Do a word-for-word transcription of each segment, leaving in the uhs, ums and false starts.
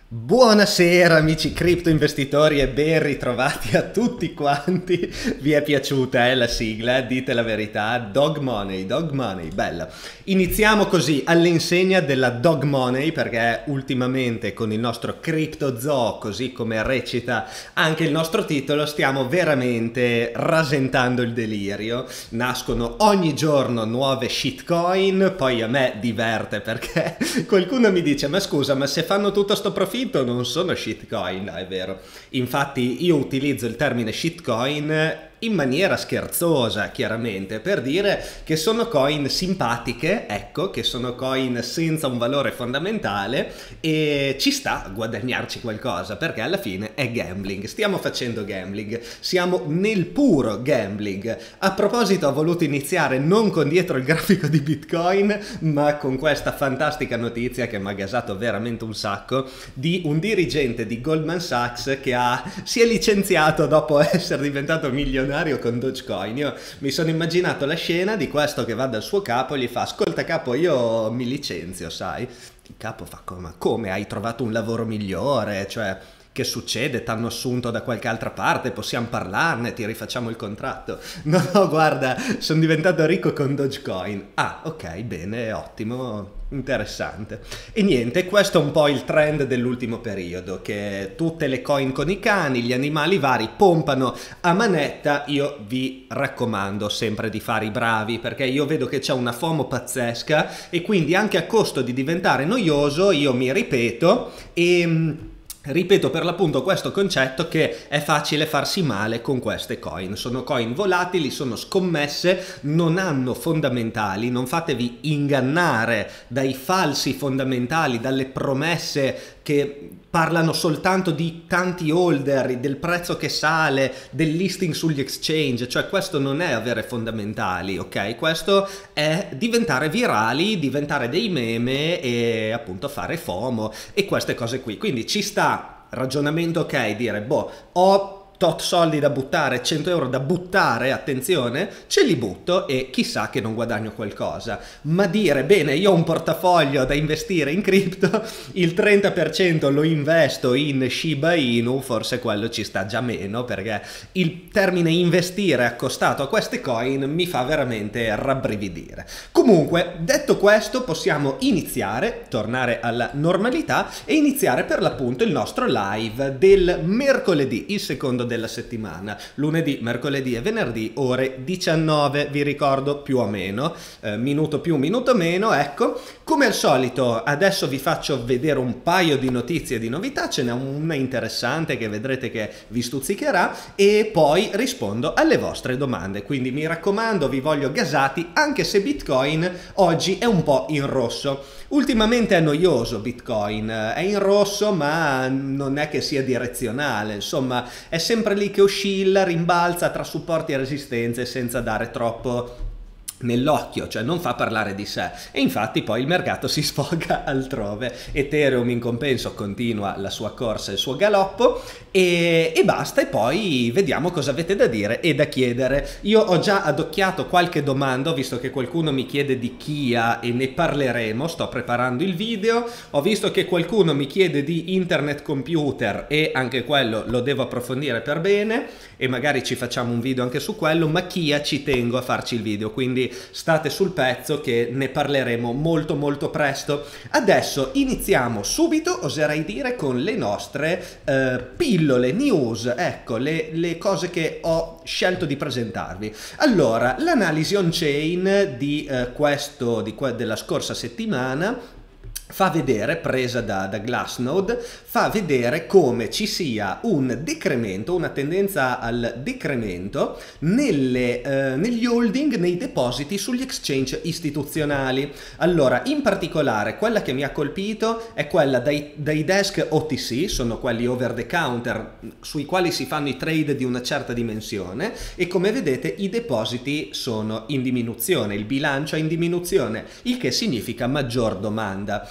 Buonasera amici cripto investitori e ben ritrovati a tutti quanti. Vi è piaciuta eh, la sigla? Dite la verità. Dog Money, Dog Money, bella. Iniziamo così all'insegna della Dog Money, perché ultimamente con il nostro Crypto Zoo, così come recita anche il nostro titolo, stiamo veramente rasentando il delirio. Nascono ogni giorno nuove shitcoin, poi a me diverte perché qualcuno mi dice ma scusa, ma se fanno tutto sto profitto non sono shitcoin. No, è vero. Infatti io utilizzo il termine shitcoin in maniera scherzosa, chiaramente, per dire che sono coin simpatiche, ecco, che sono coin senza un valore fondamentale e ci sta a guadagnarci qualcosa, perché alla fine è gambling. Stiamo facendo gambling, siamo nel puro gambling. A proposito, ho voluto iniziare non con dietro il grafico di Bitcoin, ma con questa fantastica notizia che mi ha gasato veramente un sacco, di un dirigente di Goldman Sachs che ha, si è licenziato dopo essere diventato milionario con Dogecoin. Io mi sono immaginato la scena di questo che va dal suo capo e gli fa: ascolta capo, io mi licenzio, sai? Il capo fa: come, come hai trovato un lavoro migliore? Cioè, che succede? T'hanno assunto da qualche altra parte? Possiamo parlarne? Ti rifacciamo il contratto? No, no, guarda, sono diventato ricco con Dogecoin. Ah, ok, bene, ottimo, interessante. E niente, questo è un po' il trend dell'ultimo periodo, che tutte le coin con i cani, gli animali vari pompano a manetta. Io vi raccomando sempre di fare i bravi, perché io vedo che c'è una FOMO pazzesca e quindi anche a costo di diventare noioso io mi ripeto e ripeto per l'appunto questo concetto, che è facile farsi male con queste coin. Sono coin volatili, sono scommesse, non hanno fondamentali, non fatevi ingannare dai falsi fondamentali, dalle promesse che parlano soltanto di tanti holder, del prezzo che sale, del listing sugli exchange. Cioè questo non è avere fondamentali, ok? Questo è diventare virali, diventare dei meme e appunto fare FOMO e queste cose qui. Quindi ci sta, ragionamento ok, dire boh, ho tot soldi da buttare, cento euro da buttare, attenzione, ce li butto e chissà che non guadagno qualcosa. Ma dire bene, io ho un portafoglio da investire in cripto, il trenta per cento lo investo in Shiba Inu, forse quello ci sta già meno, perché il termine investire accostato a queste coin mi fa veramente rabbrividire. Comunque, detto questo, possiamo iniziare, tornare alla normalità e iniziare per l'appunto il nostro live del mercoledì, il secondo della settimana, lunedì, mercoledì e venerdì, ore diciannove, vi ricordo, più o meno, eh, minuto più, minuto meno. Ecco, come al solito adesso vi faccio vedere un paio di notizie, di novità, ce n'è una interessante che vedrete che vi stuzzicherà e poi rispondo alle vostre domande. Quindi mi raccomando, vi voglio gasati, anche se Bitcoin oggi è un po' in rosso. Ultimamente è noioso Bitcoin, è in rosso ma non è che sia direzionale, insomma è sempre lì che oscilla, rimbalza tra supporti e resistenze senza dare troppo nell'occhio, cioè non fa parlare di sé, e infatti poi il mercato si sfoga altrove. Ethereum in compenso continua la sua corsa, il suo galoppo e, e basta, e poi vediamo cosa avete da dire e da chiedere. Io ho già adocchiato qualche domanda, visto che qualcuno mi chiede di Kia e ne parleremo, sto preparando il video. Ho visto che qualcuno mi chiede di internet computer e anche quello lo devo approfondire per bene e magari ci facciamo un video anche su quello, ma Kia ci tengo a farci il video, quindi state sul pezzo che ne parleremo molto molto presto. Adesso iniziamo subito, oserei dire, con le nostre eh, pillole, news, ecco, le, le cose che ho scelto di presentarvi. Allora, l'analisi on-chain di eh, questo, di que- della scorsa settimana fa vedere, presa da, da Glassnode, fa vedere come ci sia un decremento, una tendenza al decremento nelle, eh, negli holding, nei depositi sugli exchange istituzionali. Allora, in particolare, quella che mi ha colpito è quella dai, dai desk O T C, sono quelli over the counter, sui quali si fanno i trade di una certa dimensione, e come vedete i depositi sono in diminuzione, il bilancio è in diminuzione, il che significa maggior domanda.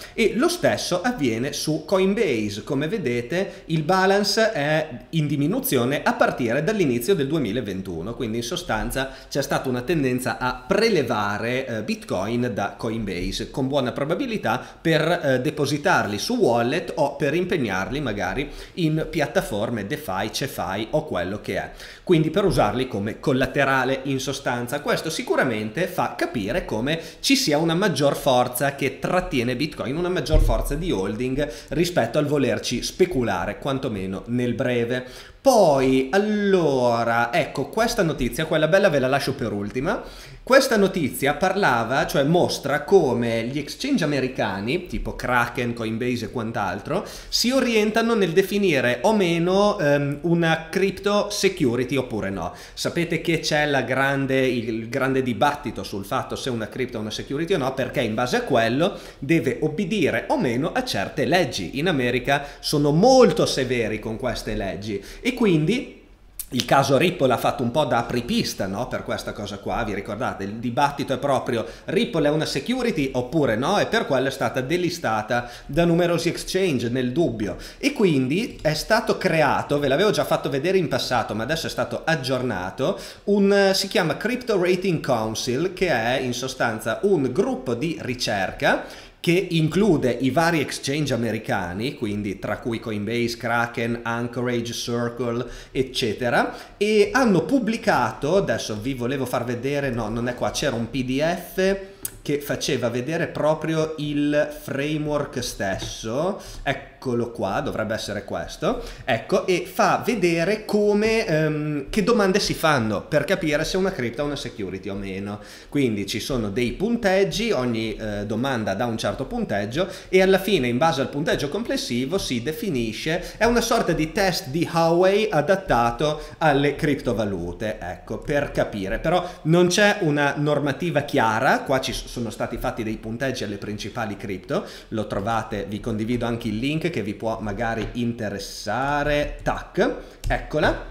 e lo stesso avviene su Coinbase. Come vedete il balance è in diminuzione a partire dall'inizio del duemilaventuno, quindi in sostanza c'è stata una tendenza a prelevare eh, Bitcoin da Coinbase con buona probabilità per eh, depositarli su wallet o per impegnarli magari in piattaforme DeFi, CeFi o quello che è, quindi per usarli come collaterale in sostanza. Questo sicuramente fa capire come ci sia una maggior forza che trattiene Bitcoin, una maggior forza di holding rispetto al volerci speculare quantomeno nel breve. Poi, allora, ecco, questa notizia, quella bella ve la lascio per ultima. Questa notizia parlava, cioè mostra come gli exchange americani, tipo Kraken, Coinbase e quant'altro, si orientano nel definire o meno um, una crypto security oppure no. Sapete che c'è la grande, il grande dibattito sul fatto se una crypto è una security o no, perché in base a quello deve obbedire o meno a certe leggi. In America sono molto severi con queste leggi e quindi il caso Ripple ha fatto un po' da apripista, no? Per questa cosa qua, vi ricordate? Il dibattito è proprio Ripple è una security oppure no, e per quello è stata delistata da numerosi exchange nel dubbio. E quindi è stato creato, ve l'avevo già fatto vedere in passato, ma adesso è stato aggiornato, un, si chiama Crypto Rating Council, che è in sostanza un gruppo di ricerca che include i vari exchange americani, quindi tra cui Coinbase, Kraken, Anchorage, Circle, eccetera, e hanno pubblicato, adesso vi volevo far vedere, no, non è qua, c'era un P D F che faceva vedere proprio il framework stesso, eccolo qua, dovrebbe essere questo, ecco, e fa vedere come, um, che domande si fanno per capire se una cripto è una security o meno. Quindi ci sono dei punteggi, ogni eh, domanda dà un certo punteggio e alla fine, in base al punteggio complessivo, si definisce, è una sorta di test di Howey adattato alle criptovalute, ecco, per capire. Però non c'è una normativa chiara, qua ci sono stati fatti dei punteggi alle principali cripto, lo trovate, vi condivido anche il link che vi può magari interessare, tac, eccola.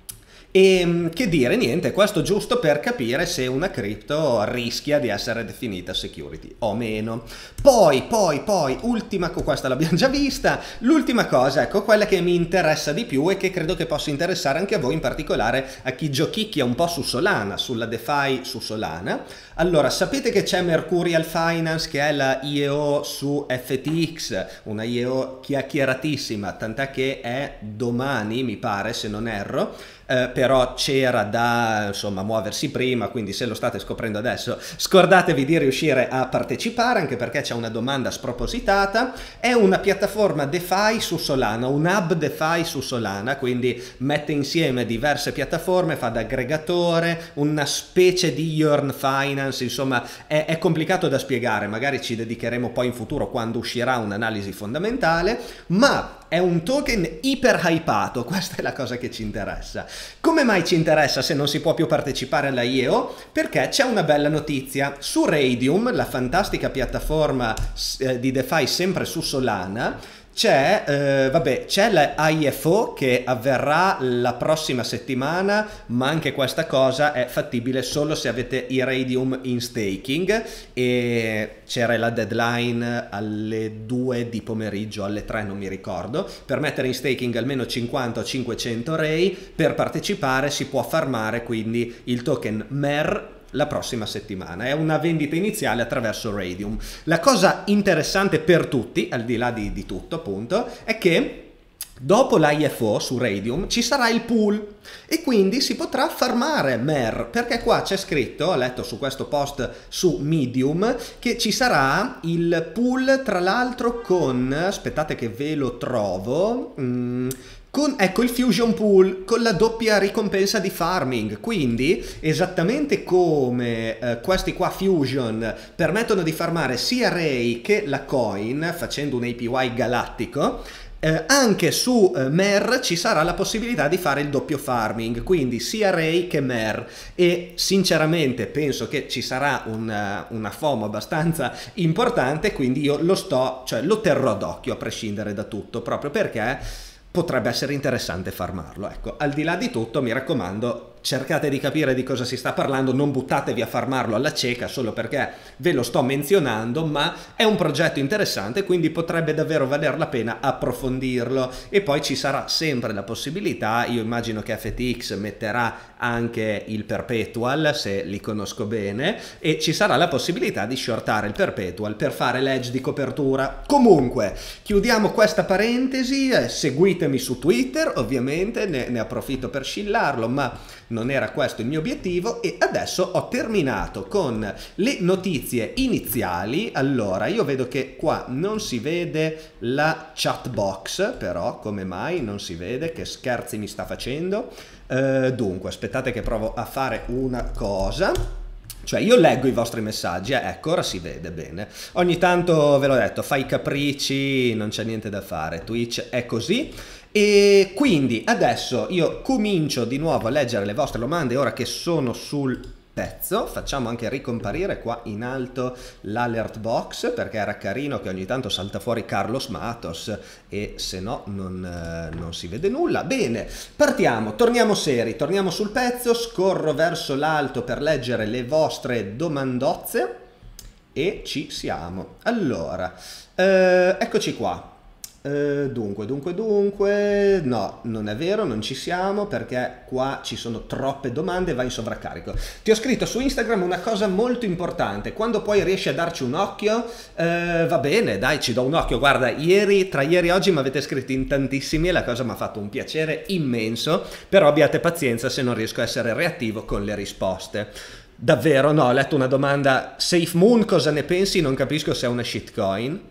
E che dire, niente, questo giusto per capire se una cripto rischia di essere definita security o meno. Poi, poi, poi, ultima, questa l'abbiamo già vista, l'ultima cosa, ecco, quella che mi interessa di più e che credo che possa interessare anche a voi, in particolare a chi giochicchia un po' su Solana, sulla DeFi su Solana. Allora, sapete che c'è Mercurial Finance, che è la I E O su F T X, una I E O chiacchieratissima, tant'è che è domani, mi pare, se non erro, eh, però c'era da, insomma, muoversi prima, quindi se lo state scoprendo adesso, scordatevi di riuscire a partecipare, anche perché c'è una domanda spropositata. È una piattaforma DeFi su Solana, un hub DeFi su Solana, quindi mette insieme diverse piattaforme, fa da aggregatore, una specie di Yearn Finance, insomma è, è complicato da spiegare, magari ci dedicheremo poi in futuro quando uscirà un'analisi fondamentale, ma è un token iper hypato, questa è la cosa che ci interessa. Come mai ci interessa se non si può più partecipare alla I E O? Perché c'è una bella notizia. Su Raydium, la fantastica piattaforma eh, di DeFi sempre su Solana, c'è eh, vabbè, c'è la I F O che avverrà la prossima settimana, ma anche questa cosa è fattibile solo se avete i Raydium in staking, e c'era la deadline alle due di pomeriggio, alle tre non mi ricordo, per mettere in staking almeno cinquanta o cinquecento Ray. Per partecipare si può farmare quindi il token M E R la prossima settimana. È una vendita iniziale attraverso Raydium. La cosa interessante per tutti, al di là di, di tutto appunto, è che dopo l'I F O su Raydium ci sarà il pool e quindi si potrà farmare M E R, perché qua c'è scritto, ho letto su questo post su Medium, che ci sarà il pool, tra l'altro con, aspettate che ve lo trovo, mm, con, ecco, il Fusion Pool con la doppia ricompensa di farming. Quindi esattamente come eh, questi qua Fusion permettono di farmare sia Ray che la coin facendo un A P Y galattico, Eh, anche su eh, M E R ci sarà la possibilità di fare il doppio farming, quindi sia Ray che M E R, e sinceramente penso che ci sarà una, una FOMO abbastanza importante, quindi io lo sto, cioè lo terrò d'occhio a prescindere da tutto, proprio perché potrebbe essere interessante farmarlo. Ecco, al di là di tutto mi raccomando, cercate di capire di cosa si sta parlando, non buttatevi a farmarlo alla cieca solo perché ve lo sto menzionando, ma è un progetto interessante, quindi potrebbe davvero valer la pena approfondirlo. E poi ci sarà sempre la possibilità, io immagino che F T X metterà anche il perpetual, se li conosco bene, e ci sarà la possibilità di shortare il perpetual per fare l'edge di copertura. Comunque chiudiamo questa parentesi, eh, seguitemi su Twitter, ovviamente ne, ne approfitto per scillarlo, ma non era questo il mio obiettivo. E adesso ho terminato con le notizie iniziali. Allora, io vedo che qua non si vede la chat box, però come mai non si vede? Che scherzi mi sta facendo? Uh, dunque, aspettate che provo a fare una cosa. Cioè, io leggo i vostri messaggi, eh, ecco, ora si vede bene. Ogni tanto, ve l'ho detto, fai i capricci, non c'è niente da fare, Twitch è così. E quindi adesso io comincio di nuovo a leggere le vostre domande ora che sono sul pezzo. Facciamo anche ricomparire qua in alto l'alert box, perché era carino che ogni tanto salta fuori Carlos Matos e se no non, eh, non si vede nulla. Bene, partiamo, torniamo seri, torniamo sul pezzo, scorro verso l'alto per leggere le vostre domandozze e ci siamo. Allora, eh, eccoci qua. Uh, dunque, dunque, dunque, no, non è vero, non ci siamo perché qua ci sono troppe domande, va in sovraccarico. Ti ho scritto su Instagram una cosa molto importante, quando poi riesci a darci un occhio, uh, va bene, dai, ci do un occhio. Guarda, ieri, tra ieri e oggi mi avete scritto in tantissimi e la cosa mi ha fatto un piacere immenso, però abbiate pazienza se non riesco a essere reattivo con le risposte. Davvero, no, ho letto una domanda, SafeMoon cosa ne pensi? Non capisco se è una shitcoin.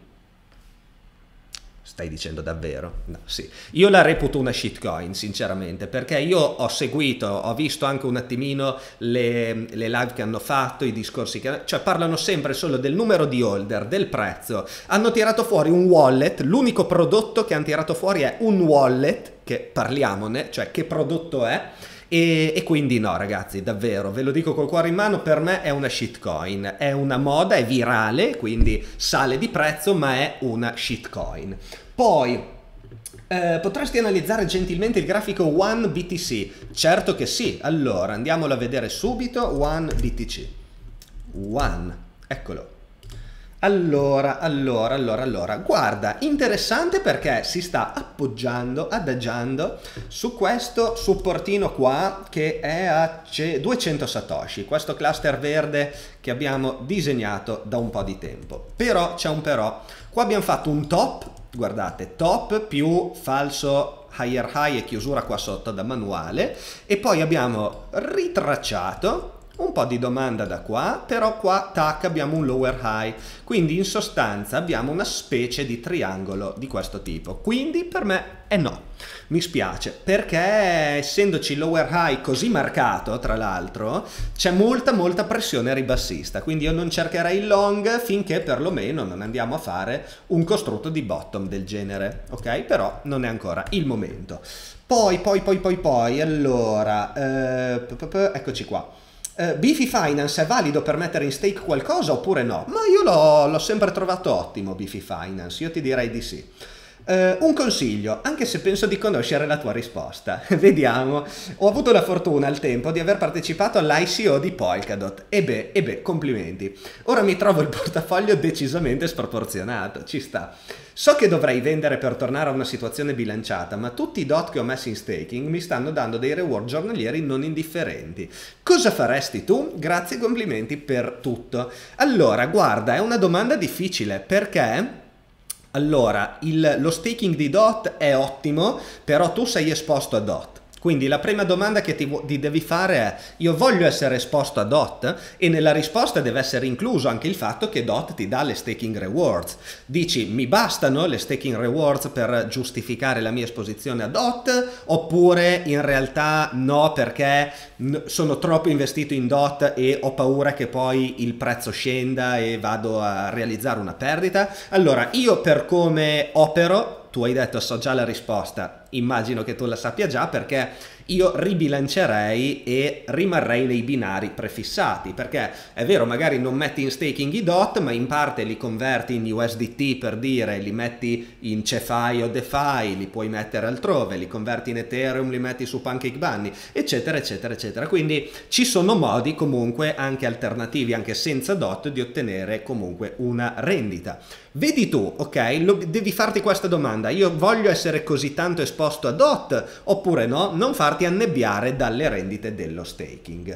Stai dicendo davvero? No, sì. Io la reputo una shitcoin, sinceramente, perché io ho seguito, ho visto anche un attimino le, le live che hanno fatto, i discorsi che... cioè parlano sempre solo del numero di holder, del prezzo. Hanno tirato fuori un wallet, l'unico prodotto che hanno tirato fuori è un wallet, che parliamone, cioè che prodotto è? E, e quindi no ragazzi, davvero, ve lo dico col cuore in mano, per me è una shitcoin, è una moda, è virale, quindi sale di prezzo, ma è una shitcoin. Poi, eh, potresti analizzare gentilmente il grafico one B T C? Certo che sì, allora andiamolo a vedere subito, one B T C. One, eccolo. Allora, allora, allora, allora, guarda, interessante perché si sta appoggiando, adagiando su questo supportino qua che è a duecento satoshi, questo cluster verde che abbiamo disegnato da un po' di tempo. Però, c'è un però, qua abbiamo fatto un top, guardate, top più falso higher high e chiusura qua sotto da manuale, e poi abbiamo ritracciato un po' di domanda da qua, però qua tac abbiamo un lower high, quindi in sostanza abbiamo una specie di triangolo di questo tipo, quindi per me è no, mi spiace, perché essendoci lower high così marcato tra l'altro c'è molta molta pressione ribassista, quindi io non cercherei il long finché perlomeno non andiamo a fare un costrutto di bottom del genere, ok? Però non è ancora il momento. Poi poi poi poi poi allora eh, eccoci qua. Uh, Bifi Finance è valido per mettere in stake qualcosa oppure no? Ma io l'ho sempre trovato ottimo Bifi Finance, io ti direi di sì. Uh, un consiglio, anche se penso di conoscere la tua risposta. Vediamo. Ho avuto la fortuna al tempo di aver partecipato all'I C O di Polkadot. E beh, e beh, complimenti. Ora mi trovo il portafoglio decisamente sproporzionato, ci sta. So che dovrei vendere per tornare a una situazione bilanciata, ma tutti i dot che ho messo in staking mi stanno dando dei reward giornalieri non indifferenti. Cosa faresti tu? Grazie e complimenti per tutto. Allora, guarda, è una domanda difficile perché... Allora, il, lo staking di dot è ottimo, però tu sei esposto a dot. Quindi la prima domanda che ti, ti devi fare è: io voglio essere esposto a dot? E nella risposta deve essere incluso anche il fatto che dot ti dà le staking rewards. Dici, mi bastano le staking rewards per giustificare la mia esposizione a dot? Oppure in realtà no, perché sono troppo investito in dot e ho paura che poi il prezzo scenda e vado a realizzare una perdita? Allora, io per come opero, tu hai detto so già la risposta, immagino che tu la sappia già, perché io ribilancerei e rimarrei nei binari prefissati, perché è vero, magari non metti in staking i D O T, ma in parte li converti in U S D T, per dire, li metti in CeFi o DeFi, li puoi mettere altrove, li converti in Ethereum, li metti su PancakeBunny, eccetera eccetera eccetera. Quindi ci sono modi comunque anche alternativi, anche senza D O T, di ottenere comunque una rendita. Vedi tu, ok? Lo, devi farti questa domanda: io voglio essere così tanto esposto a D O T oppure no? Non farti annebbiare dalle rendite dello staking.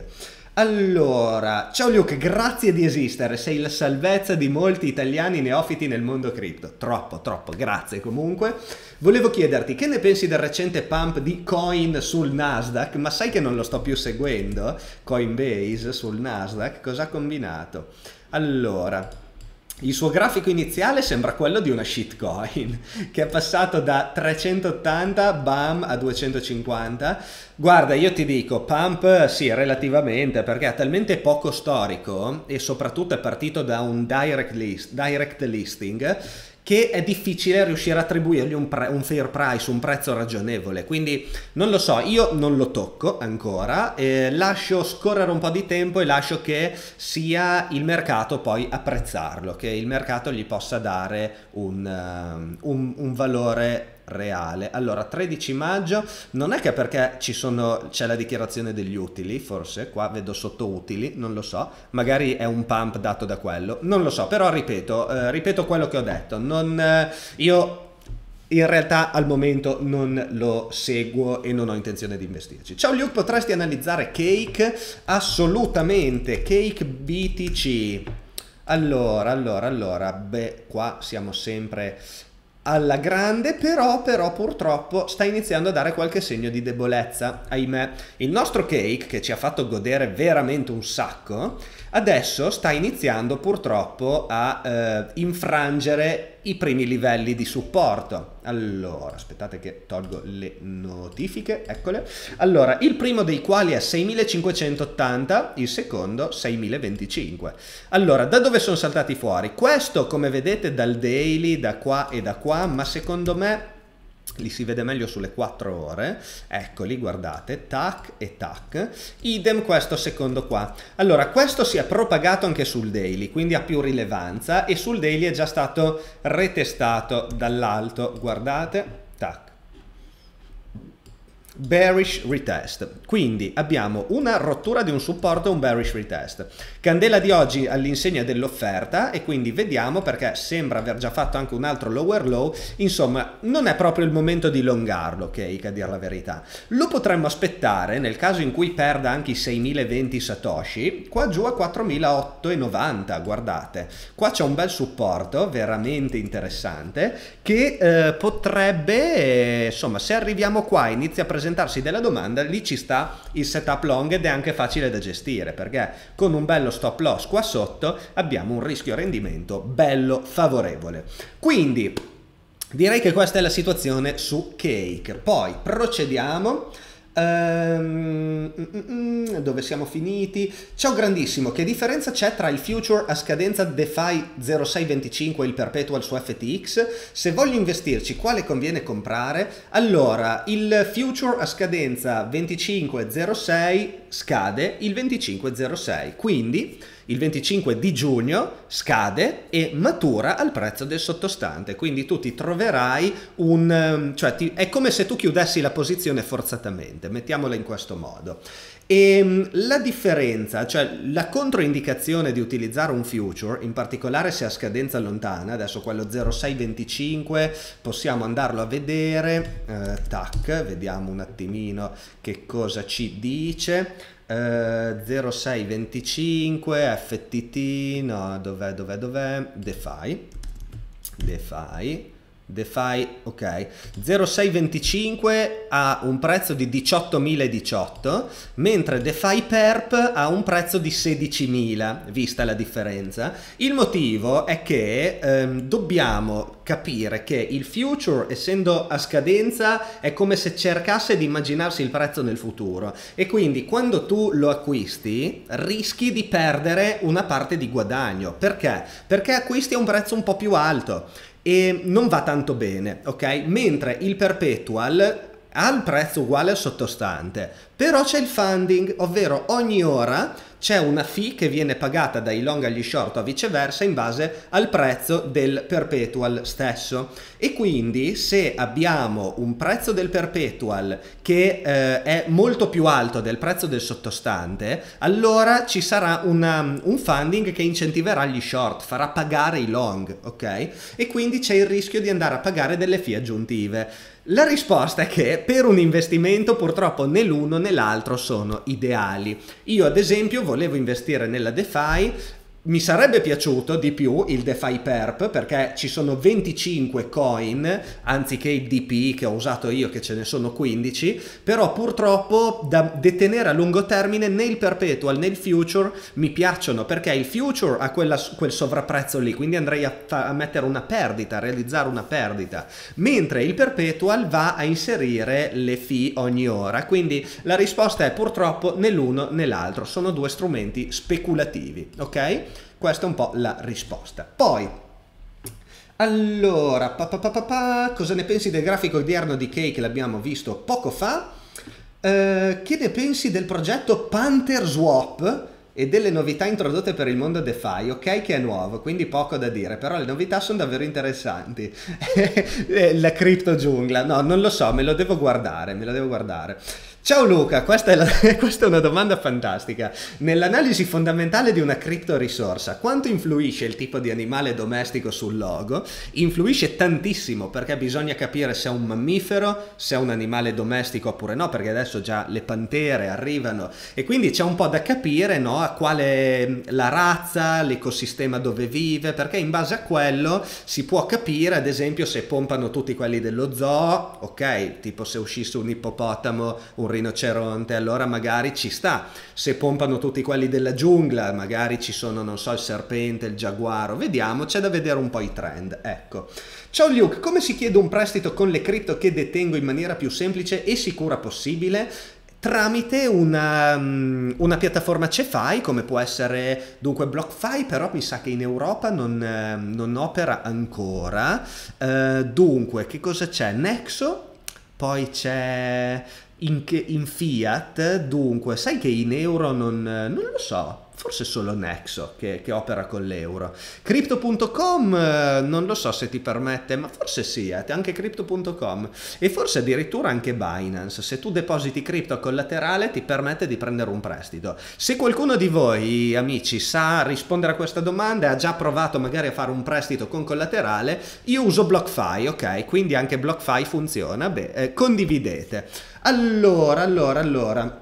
Allora, ciao Luke, grazie di esistere, sei la salvezza di molti italiani neofiti nel mondo cripto. Troppo, troppo, grazie comunque. Volevo chiederti, che ne pensi del recente pump di Coin sul Nasdaq? Ma sai che non lo sto più seguendo? Coinbase sul Nasdaq, cosa ha combinato? Allora, il suo grafico iniziale sembra quello di una shitcoin, che è passato da trecentottanta bam a duecentocinquanta. Guarda, io ti dico, pump sì, relativamente, perché è talmente poco storico e soprattutto è partito da un direct, list, direct listing, che è difficile riuscire a attribuirgli un, un fair price, un prezzo ragionevole. Quindi non lo so, io non lo tocco ancora, eh, lascio scorrere un po' di tempo e lascio che sia il mercato poi a apprezzarlo, che il mercato gli possa dare un, uh, un, un valore reale. Allora, tredici maggio, non è che perché ci sono, c'è la dichiarazione degli utili, forse qua vedo sotto utili, non lo so, magari è un pump dato da quello, non lo so, però ripeto, eh, ripeto quello che ho detto, non, eh, io in realtà al momento non lo seguo e non ho intenzione di investirci. Ciao Luke, potresti analizzare Cake? Assolutamente, Cake B T C. Allora, allora, allora, beh, qua siamo sempre alla grande, però, però purtroppo sta iniziando a dare qualche segno di debolezza, ahimè. Il nostro Cake, che ci ha fatto godere veramente un sacco, adesso sta iniziando purtroppo a eh, infrangere i primi livelli di supporto. Allora, aspettate che tolgo le notifiche, eccole. Allora, il primo dei quali è seimilacinquecentottanta, il secondo seimilaventicinque. Allora, da dove sono saltati fuori? Questo, come vedete, dal daily, da qua e da qua, ma secondo me li si vede meglio sulle quattro ore, eccoli, guardate, tac e tac. Idem questo secondo qua. Allora, questo si è propagato anche sul daily, quindi ha più rilevanza, e sul daily è già stato retestato dall'alto, guardate, tac. Bearish retest, quindi abbiamo una rottura di un supporto e un bearish retest. Candela di oggi all'insegna dell'offerta, e quindi vediamo, perché sembra aver già fatto anche un altro lower low. Insomma, non è proprio il momento di longarlo, ok, a dire la verità. Lo potremmo aspettare nel caso in cui perda anche i seimilaventi satoshi qua giù a quattromilaottocentonovanta. Guardate, qua c'è un bel supporto veramente interessante che eh, potrebbe, eh, insomma, se arriviamo qua inizia a presentare presentarsi della domanda, lì ci sta il setup long ed è anche facile da gestire, perché con un bello stop loss qua sotto abbiamo un rischio rendimento bello favorevole. Quindi direi che questa è la situazione su Cake. Poi procediamo. Um, dove siamo finiti? Ciao grandissimo, che differenza c'è tra il future a scadenza DeFi zero sei venticinque e il perpetual su F T X? Se voglio investirci, quale conviene comprare? Allora, il future a scadenza venticinque zero sei scade il venticinque zero sei, quindi il venticinque di giugno scade e matura al prezzo del sottostante, quindi tu ti troverai un, cioè ti, è come se tu chiudessi la posizione forzatamente, mettiamola in questo modo. E la differenza, cioè la controindicazione di utilizzare un future, in particolare se a scadenza lontana, adesso quello zero sei venticinque possiamo andarlo a vedere, eh, tac, vediamo un attimino che cosa ci dice. Uh, zero sei venticinque F T T, no, dov'è, dov'è, dov'è? DeFi, DeFi, DeFi, ok. zero sei venticinque ha un prezzo di diciottomiladiciotto, mentre DeFi Perp ha un prezzo di sedicimila, vista la differenza. Il motivo è che ehm, dobbiamo capire che il future, essendo a scadenza, è come se cercasse di immaginarsi il prezzo nel futuro, e quindi quando tu lo acquisti rischi di perdere una parte di guadagno. Perché? Perché acquisti a un prezzo un po' più alto. e non va tanto bene, ok? Mentre il perpetual ha il prezzo uguale al sottostante, però c'è il funding, ovvero ogni ora c'è una fee che viene pagata dai long agli short o viceversa in base al prezzo del perpetual stesso, e quindi se abbiamo un prezzo del perpetual che eh, è molto più alto del prezzo del sottostante, allora ci sarà una, un funding che incentiverà gli short, farà pagare i long, ok? E quindi c'è il rischio di andare a pagare delle fee aggiuntive. La risposta è che per un investimento purtroppo né l'uno né l'altro sono ideali. Io ad esempio volevo investire nella DeFi, mi sarebbe piaciuto di più il DeFi Perp perché ci sono venticinque coin anziché il D P che ho usato io che ce ne sono quindici, però purtroppo da detenere a lungo termine né il perpetual né il future mi piacciono, perché il future ha quella, quel sovrapprezzo lì, quindi andrei a, a mettere una perdita, a realizzare una perdita, mentre il perpetual va a inserire le fee ogni ora, quindi la risposta è purtroppo né l'uno né l'altro, sono due strumenti speculativi, ok? Questa è un po' la risposta. Poi, allora, pa, pa, pa, pa, pa, cosa ne pensi del grafico odierno di Kay che l'abbiamo visto poco fa? Eh, che ne pensi del progetto Panther Swap e delle novità introdotte per il mondo DeFi? Ok che è nuovo, quindi poco da dire, però le novità sono davvero interessanti. La cripto giungla, no, non lo so, me lo devo guardare, me lo devo guardare. Ciao Luca, questa è, la, questa è una domanda fantastica. Nell'analisi fondamentale di una cripto risorsa, quanto influisce il tipo di animale domestico sul logo? Influisce tantissimo, perché bisogna capire se è un mammifero, se è un animale domestico oppure no, perché adesso già le pantere arrivano e quindi c'è un po' da capire, no, a quale la razza, l'ecosistema dove vive, perché in base a quello si può capire ad esempio se pompano tutti quelli dello zoo, ok, tipo se uscisse un ippopotamo, un rinoceronte, allora magari ci sta. Se pompano tutti quelli della giungla, magari ci sono, non so, il serpente, il giaguaro, vediamo, c'è da vedere un po' i trend, ecco. Ciao Luke, come si chiede un prestito con le cripto che detengo in maniera più semplice e sicura possibile? Tramite una, una piattaforma CeFi, come può essere dunque BlockFi, però mi sa che in Europa non, non opera ancora. Uh, dunque, che cosa c'è? Nexo, poi c'è in, in fiat, dunque, sai che in euro non, non lo so. Forse solo Nexo che, che opera con l'euro. Crypto punto com eh, non lo so se ti permette, ma forse sì, eh, anche Crypto punto com e forse addirittura anche Binance. Se tu depositi cripto a collaterale ti permette di prendere un prestito. Se qualcuno di voi amici sa rispondere a questa domanda, ha già provato magari a fare un prestito con collaterale, io uso BlockFi, ok? Quindi anche BlockFi funziona. Beh, eh, condividete. Allora, allora, allora...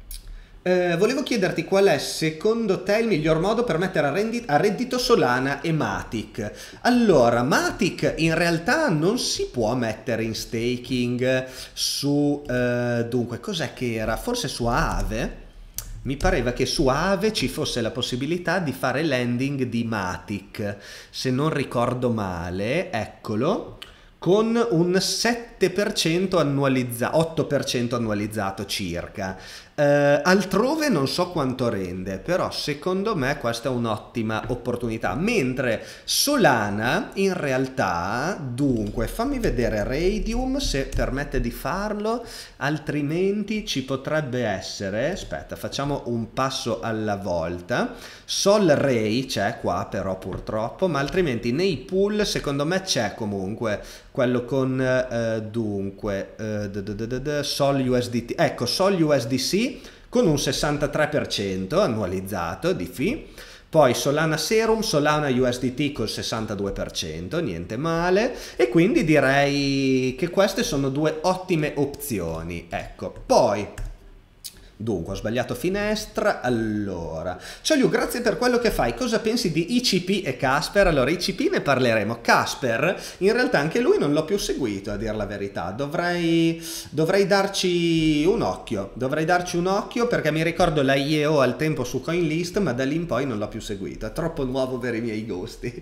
Eh, volevo chiederti qual è secondo te il miglior modo per mettere a, reddito, a reddito Solana e Matic. Allora, Matic in realtà non si può mettere in staking su, eh, dunque, cos'è che era? Forse su Aave? Mi pareva che su Aave ci fosse la possibilità di fare lending di Matic, se non ricordo male, eccolo, con un sette per cento annualizzato, otto per cento annualizzato circa. Uh, altrove non so quanto rende, però secondo me questa è un'ottima opportunità, mentre Solana in realtà, dunque fammi vedere Raydium se permette di farlo, altrimenti ci potrebbe essere, aspetta facciamo un passo alla volta, Sol Ray c'è qua però purtroppo, ma altrimenti nei pool secondo me c'è comunque quello con uh, dunque uh, Sol U S D T, ecco Sol U S D C con un sessantatré per cento annualizzato di fee, poi Solana Serum, Solana U S D T col sessantadue per cento, niente male, e quindi direi che queste sono due ottime opzioni, ecco. Poi dunque ho sbagliato finestra, allora ciao Liu, grazie per quello che fai, cosa pensi di I C P e Casper? Allora I C P ne parleremo, Casper in realtà anche lui non l'ho più seguito a dir la verità, dovrei, dovrei darci un occhio, dovrei darci un occhio perché mi ricordo la I E O al tempo su CoinList, ma da lì in poi non l'ho più seguito, è troppo nuovo per i miei gusti.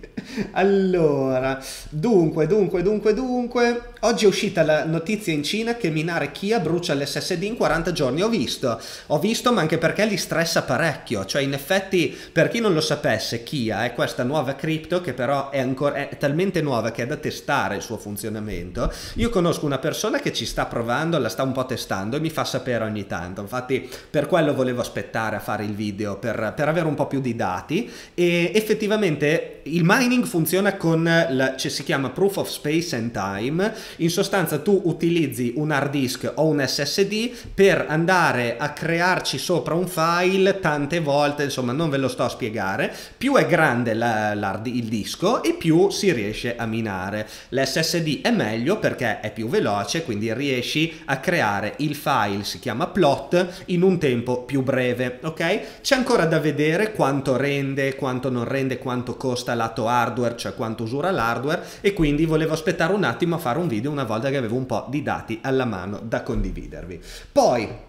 Allora, dunque, dunque, dunque, dunque, oggi è uscita la notizia in Cina che minare Kia brucia l'S S D in quaranta giorni, ho visto. Ho visto, ma anche perché li stressa parecchio, cioè in effetti, per chi non lo sapesse, Kia è questa nuova cripto che però è ancora è talmente nuova che è da testare il suo funzionamento. Io conosco una persona che ci sta provando, la sta un po' testando e mi fa sapere ogni tanto, infatti per quello volevo aspettare a fare il video, per, per avere un po' più di dati. E effettivamente il mining funziona con la, cioè si chiama proof of space and time. In sostanza tu utilizzi un hard disk o un S S D per andare a crearci sopra un file tante volte, insomma non ve lo sto a spiegare. Più è grande la, la, il disco e più si riesce a minare. L'S S D è meglio perché è più veloce, quindi riesci a creare il file, si chiama plot, in un tempo più breve, ok? C'è ancora da vedere quanto rende, quanto non rende, quanto costa lato hardware, cioè quanto usura l'hardware, e quindi volevo aspettare un attimo a fare un video una volta che avevo un po' di dati alla mano da condividervi. Poi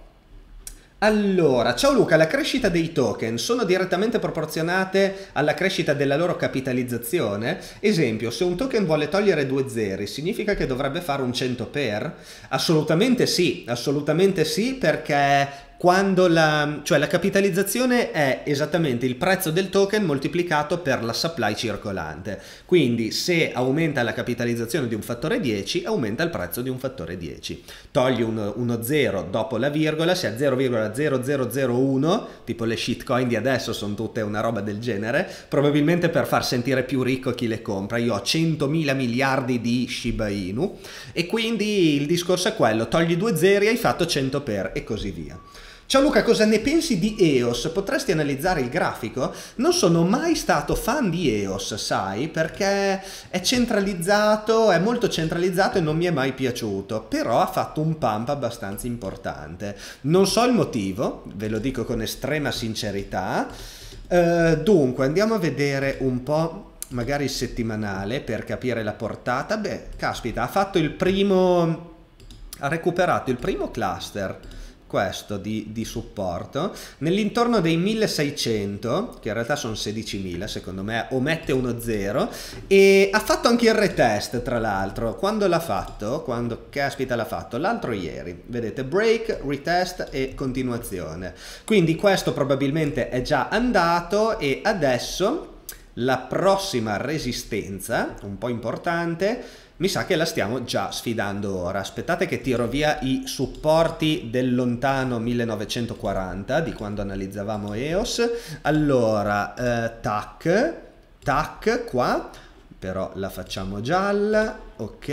allora, ciao Luca, la crescita dei token sono direttamente proporzionate alla crescita della loro capitalizzazione? Esempio, se un token vuole togliere due zeri, significa che dovrebbe fare un cento per? Assolutamente sì, assolutamente sì, perché quando la, cioè la capitalizzazione è esattamente il prezzo del token moltiplicato per la supply circolante. Quindi se aumenta la capitalizzazione di un fattore dieci, aumenta il prezzo di un fattore dieci. Togli uno, uno zero dopo la virgola, se è zero virgola zero zero zero uno, tipo le shitcoin di adesso sono tutte una roba del genere, probabilmente per far sentire più ricco chi le compra. Io ho centomila miliardi di Shiba Inu e quindi il discorso è quello, togli due zeri, hai fatto cento per e così via. Ciao Luca, cosa ne pensi di E O S? Potresti analizzare il grafico? Non sono mai stato fan di E O S, sai, perché è centralizzato, è molto centralizzato e non mi è mai piaciuto, però ha fatto un pump abbastanza importante. Non so il motivo, ve lo dico con estrema sincerità. Uh, dunque, andiamo a vedere un po' magari il settimanale per capire la portata. Beh, caspita, ha fatto il primo, ha recuperato il primo cluster, questo di, di supporto nell'intorno dei milleseicento, che in realtà sono sedicimila secondo me, omette uno zero, e ha fatto anche il retest tra l'altro. Quando l'ha fatto? Quando caspita l'ha fatto? L'altro ieri, vedete, break, retest e continuazione, quindi questo probabilmente è già andato e adesso la prossima resistenza un po' importante mi sa che la stiamo già sfidando ora. Aspettate che tiro via i supporti del lontano millenovecentoquaranta, di quando analizzavamo E O S. Allora, eh, tac, tac, qua, però la facciamo gialla, ok.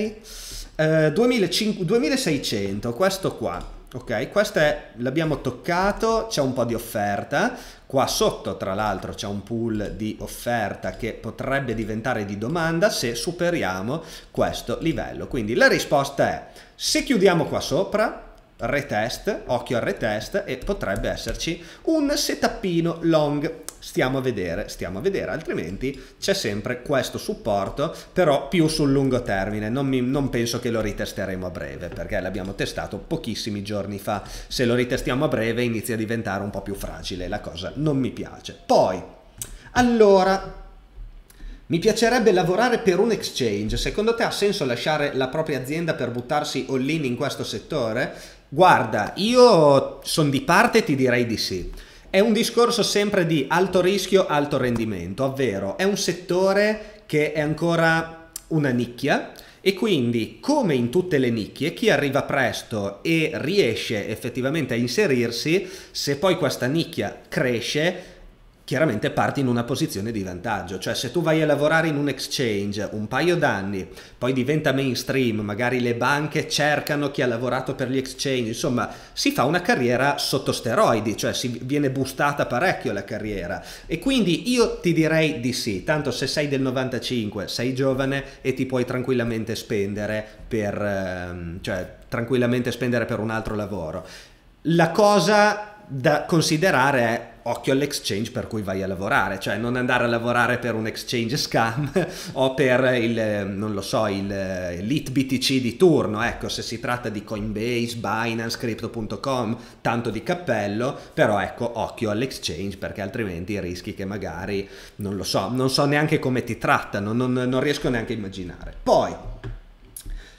Eh, duemilaseicento, questo qua. Ok, questo è, l'abbiamo toccato, c'è un po' di offerta, qua sotto tra l'altro c'è un pool di offerta che potrebbe diventare di domanda se superiamo questo livello. Quindi la risposta è, se chiudiamo qua sopra, retest, occhio al retest, e potrebbe esserci un setupino long. Stiamo a vedere, stiamo a vedere, altrimenti c'è sempre questo supporto, però più sul lungo termine. Non, mi, non penso che lo ritesteremo a breve, perché l'abbiamo testato pochissimi giorni fa. Se lo ritestiamo a breve inizia a diventare un po' più fragile, la cosa non mi piace. Poi, allora, mi piacerebbe lavorare per un exchange. Secondo te ha senso lasciare la propria azienda per buttarsi all-in in questo settore? Guarda, io sono di parte e ti direi di sì. È un discorso sempre di alto rischio, alto rendimento, ovvero è un settore che è ancora una nicchia e quindi, come in tutte le nicchie, chi arriva presto e riesce effettivamente a inserirsi, se poi questa nicchia cresce, chiaramente parti in una posizione di vantaggio. Cioè, se tu vai a lavorare in un exchange un paio d'anni, poi diventa mainstream, magari le banche cercano chi ha lavorato per gli exchange, insomma si fa una carriera sotto steroidi, cioè si viene boostata parecchio la carriera, e quindi io ti direi di sì. Tanto se sei del novantacinque sei giovane e ti puoi tranquillamente spendere per ehm, cioè tranquillamente spendere per un altro lavoro. La cosa da considerare è occhio all'exchange per cui vai a lavorare, cioè non andare a lavorare per un exchange scam o per il, non lo so, il l'I T B T C di turno. Ecco, se si tratta di Coinbase, Binance, Crypto punto com, tanto di cappello, però ecco, occhio all'exchange, perché altrimenti rischi che magari, non lo so, non so neanche come ti trattano, non, non riesco neanche a immaginare. Poi,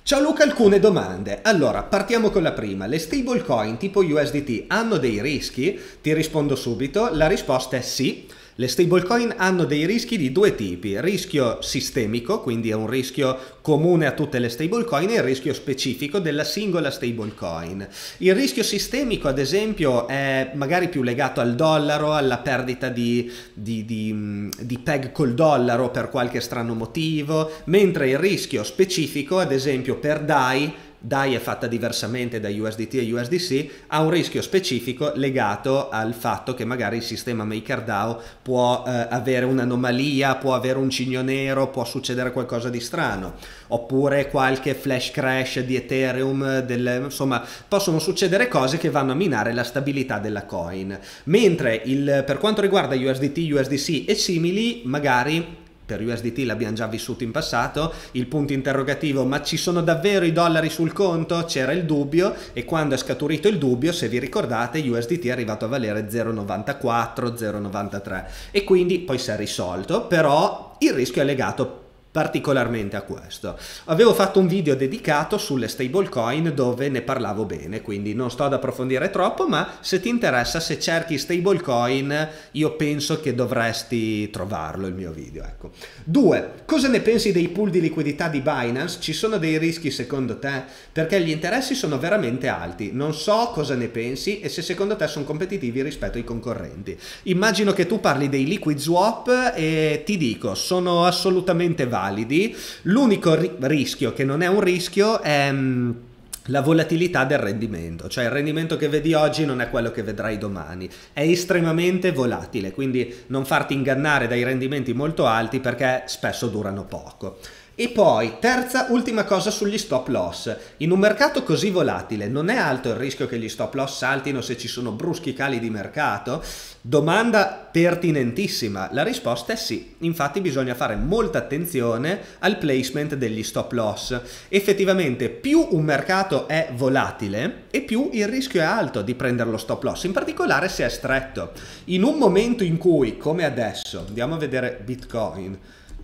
Ciao Luca, alcune domande. Allora, partiamo con la prima. Le stablecoin tipo U S D T hanno dei rischi? Ti rispondo subito. La risposta è sì. Le stablecoin hanno dei rischi di due tipi: rischio sistemico, quindi è un rischio comune a tutte le stablecoin, e il rischio specifico della singola stablecoin. Il rischio sistemico, ad esempio, è magari più legato al dollaro, alla perdita di, di, di, di peg col dollaro per qualche strano motivo, mentre il rischio specifico, ad esempio per D A I, D A I è fatta diversamente da U S D T e U S D C, ha un rischio specifico legato al fatto che magari il sistema MakerDAO può eh, avere un'anomalia, può avere un cigno nero, può succedere qualcosa di strano, oppure qualche flash crash di Ethereum, del, insomma possono succedere cose che vanno a minare la stabilità della coin. Mentre il, per quanto riguarda U S D T, U S D C e simili, magari per U S D T l'abbiamo già vissuto in passato, il punto interrogativo: ma ci sono davvero i dollari sul conto? C'era il dubbio, e quando è scaturito il dubbio, se vi ricordate, U S D T è arrivato a valere zero virgola novantaquattro, zero virgola novantatré, e quindi poi si è risolto, però il rischio è legato particolarmente a questo. Avevo fatto un video dedicato sulle stablecoin dove ne parlavo bene, quindi non sto ad approfondire troppo, ma se ti interessa, se cerchi stablecoin, io penso che dovresti trovarlo il mio video, ecco. Due, cosa ne pensi dei pool di liquidità di Binance? Ci sono dei rischi secondo te? Perché gli interessi sono veramente alti, non so cosa ne pensi e se secondo te sono competitivi rispetto ai concorrenti. Immagino che tu parli dei liquid swap e ti dico, sono assolutamente validi. Validi. L'unico ri rischio che non è un rischio è mh, la volatilità del rendimento, cioè il rendimento che vedi oggi non è quello che vedrai domani, è estremamente volatile, quindi non farti ingannare dai rendimenti molto alti perché spesso durano poco. E poi, terza, ultima cosa sugli stop loss. In un mercato così volatile non è alto il rischio che gli stop loss saltino se ci sono bruschi cali di mercato? Domanda pertinentissima. La risposta è sì. Infatti bisogna fare molta attenzione al placement degli stop loss. Effettivamente più un mercato è volatile e più il rischio è alto di prendere lo stop loss, in particolare se è stretto. In un momento in cui, come adesso, andiamo a vedere Bitcoin.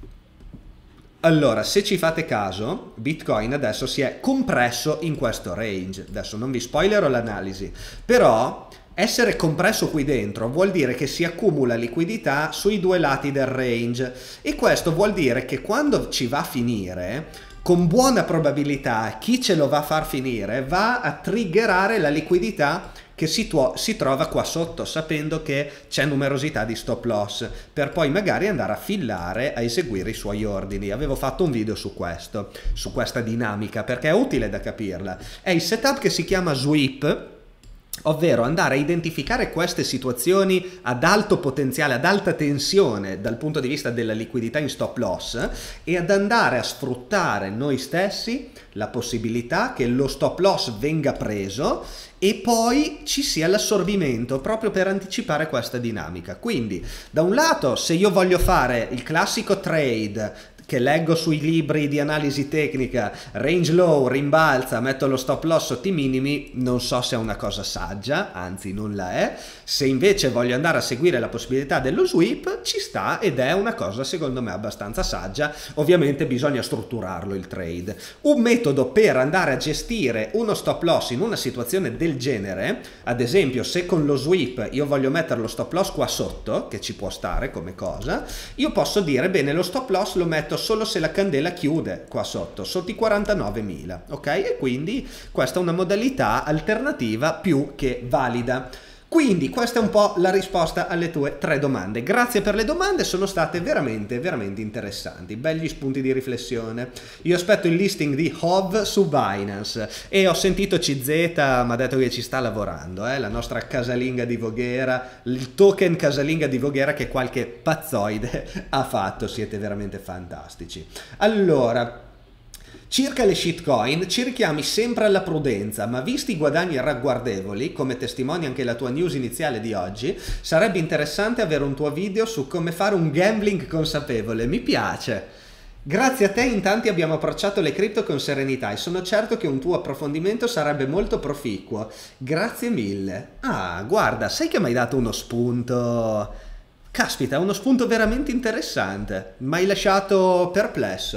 Allora, se ci fate caso, Bitcoin adesso si è compresso in questo range. Adesso non vi spoilerò l'analisi, però essere compresso qui dentro vuol dire che si accumula liquidità sui due lati del range, e questo vuol dire che quando ci va a finire, con buona probabilità chi ce lo va a far finire va a triggerare la liquidità che si, si trova qua sotto, sapendo che c'è numerosità di stop loss, per poi magari andare a fillare, a eseguire i suoi ordini. Avevo fatto un video su questo, su questa dinamica, perché è utile da capirla. È il setup che si chiama sweep, ovvero andare a identificare queste situazioni ad alto potenziale, ad alta tensione dal punto di vista della liquidità in stop loss, e ad andare a sfruttare noi stessi la possibilità che lo stop loss venga preso e poi ci sia l'assorbimento, proprio per anticipare questa dinamica. Quindi da un lato, se io voglio fare il classico trade che leggo sui libri di analisi tecnica, range low, rimbalza, metto lo stop loss sotto i minimi, non so se è una cosa saggia, anzi non la è. Se invece voglio andare a seguire la possibilità dello sweep, ci sta, ed è una cosa secondo me abbastanza saggia. Ovviamente bisogna strutturarlo il trade. Un metodo per andare a gestire uno stop loss in una situazione del genere, ad esempio se con lo sweep io voglio mettere lo stop loss qua sotto, che ci può stare come cosa, io posso dire bene, lo stop loss lo metto solo se la candela chiude qua sotto, sotto i quarantanovemila, ok? E quindi questa è una modalità alternativa più che valida. Quindi questa è un po' la risposta alle tue tre domande. Grazie per le domande, sono state veramente, veramente interessanti, begli spunti di riflessione. Io aspetto il listing di H O V su Binance, e ho sentito C Z, mi ha detto che ci sta lavorando, eh? La nostra casalinga di Voghera, il token casalinga di Voghera che qualche pazzoide ha fatto. Siete veramente fantastici. Allora, circa le shitcoin, ci richiami sempre alla prudenza, ma visti i guadagni ragguardevoli, come testimonia anche la tua news iniziale di oggi, sarebbe interessante avere un tuo video su come fare un gambling consapevole. Mi piace. Grazie a te in tanti abbiamo approcciato le cripto con serenità e sono certo che un tuo approfondimento sarebbe molto proficuo. Grazie mille. Ah, guarda, sai che mi hai dato uno spunto? Caspita, uno spunto veramente interessante. Mi hai lasciato perplesso.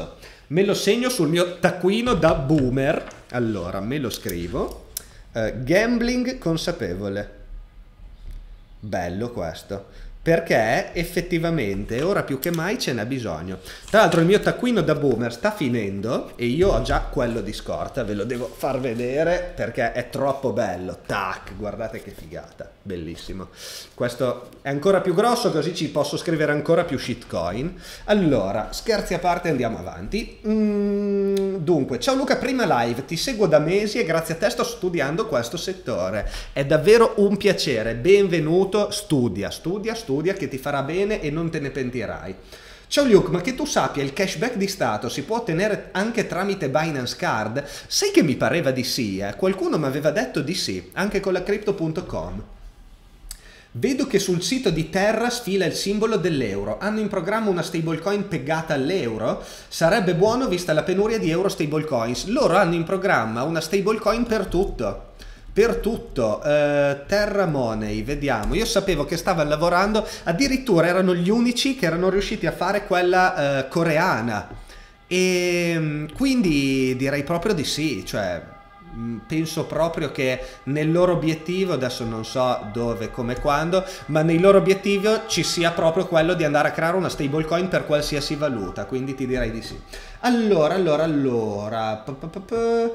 Me lo segno sul mio taccuino da boomer. Allora, me lo scrivo. Uh, gambling consapevole. Bello questo. Perché effettivamente ora più che mai ce n'è bisogno. Tra l'altro il mio taccuino da boomer sta finendo e io ho già quello di scorta, ve lo devo far vedere perché è troppo bello. Tac, guardate che figata, bellissimo. Questo è ancora più grosso, così ci posso scrivere ancora più shitcoin. Allora, scherzi a parte, andiamo avanti. Mm, dunque, ciao Luca, prima live, ti seguo da mesi e grazie a te sto studiando questo settore. È davvero un piacere, benvenuto, studia, studia, studia. Studia che ti farà bene e non te ne pentirai. Ciao Luke, ma che tu sappia il cashback di Stato si può ottenere anche tramite Binance Card? Sai che mi pareva di sì, eh? Qualcuno mi aveva detto di sì, anche con la crypto punto com. Vedo che sul sito di Terra sfila il simbolo dell'euro. Hanno in programma una stablecoin pegata all'euro? Sarebbe buono vista la penuria di euro stablecoins. Loro hanno in programma una stablecoin per tutto. Per tutto, uh, Terra Money, vediamo, io sapevo che stavano lavorando, addirittura erano gli unici che erano riusciti a fare quella uh, coreana e quindi direi proprio di sì, cioè penso proprio che nel loro obiettivo, adesso non so dove, come, quando, ma nel loro obiettivo ci sia proprio quello di andare a creare una stablecoin per qualsiasi valuta, quindi ti direi di sì. Allora, allora, allora... Pa, pa, pa, pa.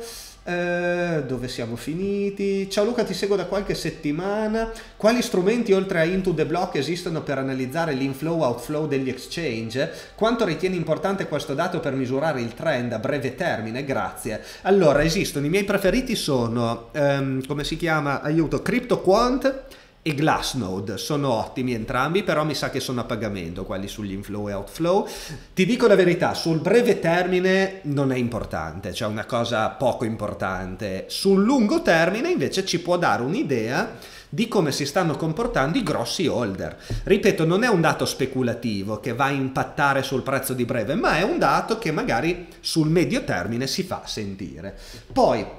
Uh, dove siamo finiti? Ciao Luca, ti seguo da qualche settimana. Quali strumenti oltre a Into the Block esistono per analizzare l'inflow outflow degli exchange? Quanto ritieni importante questo dato per misurare il trend a breve termine? Grazie. Allora, esistono, i miei preferiti sono um, come si chiama? Aiuto, CryptoQuant e Glassnode, sono ottimi entrambi, però mi sa che sono a pagamento quelli sugli inflow e outflow. Ti dico la verità, sul breve termine non è importante, cioè una cosa poco importante. Sul lungo termine invece ci può dare un'idea di come si stanno comportando i grossi holder. Ripeto, non è un dato speculativo che va a impattare sul prezzo di breve, ma è un dato che magari sul medio termine si fa sentire. Poi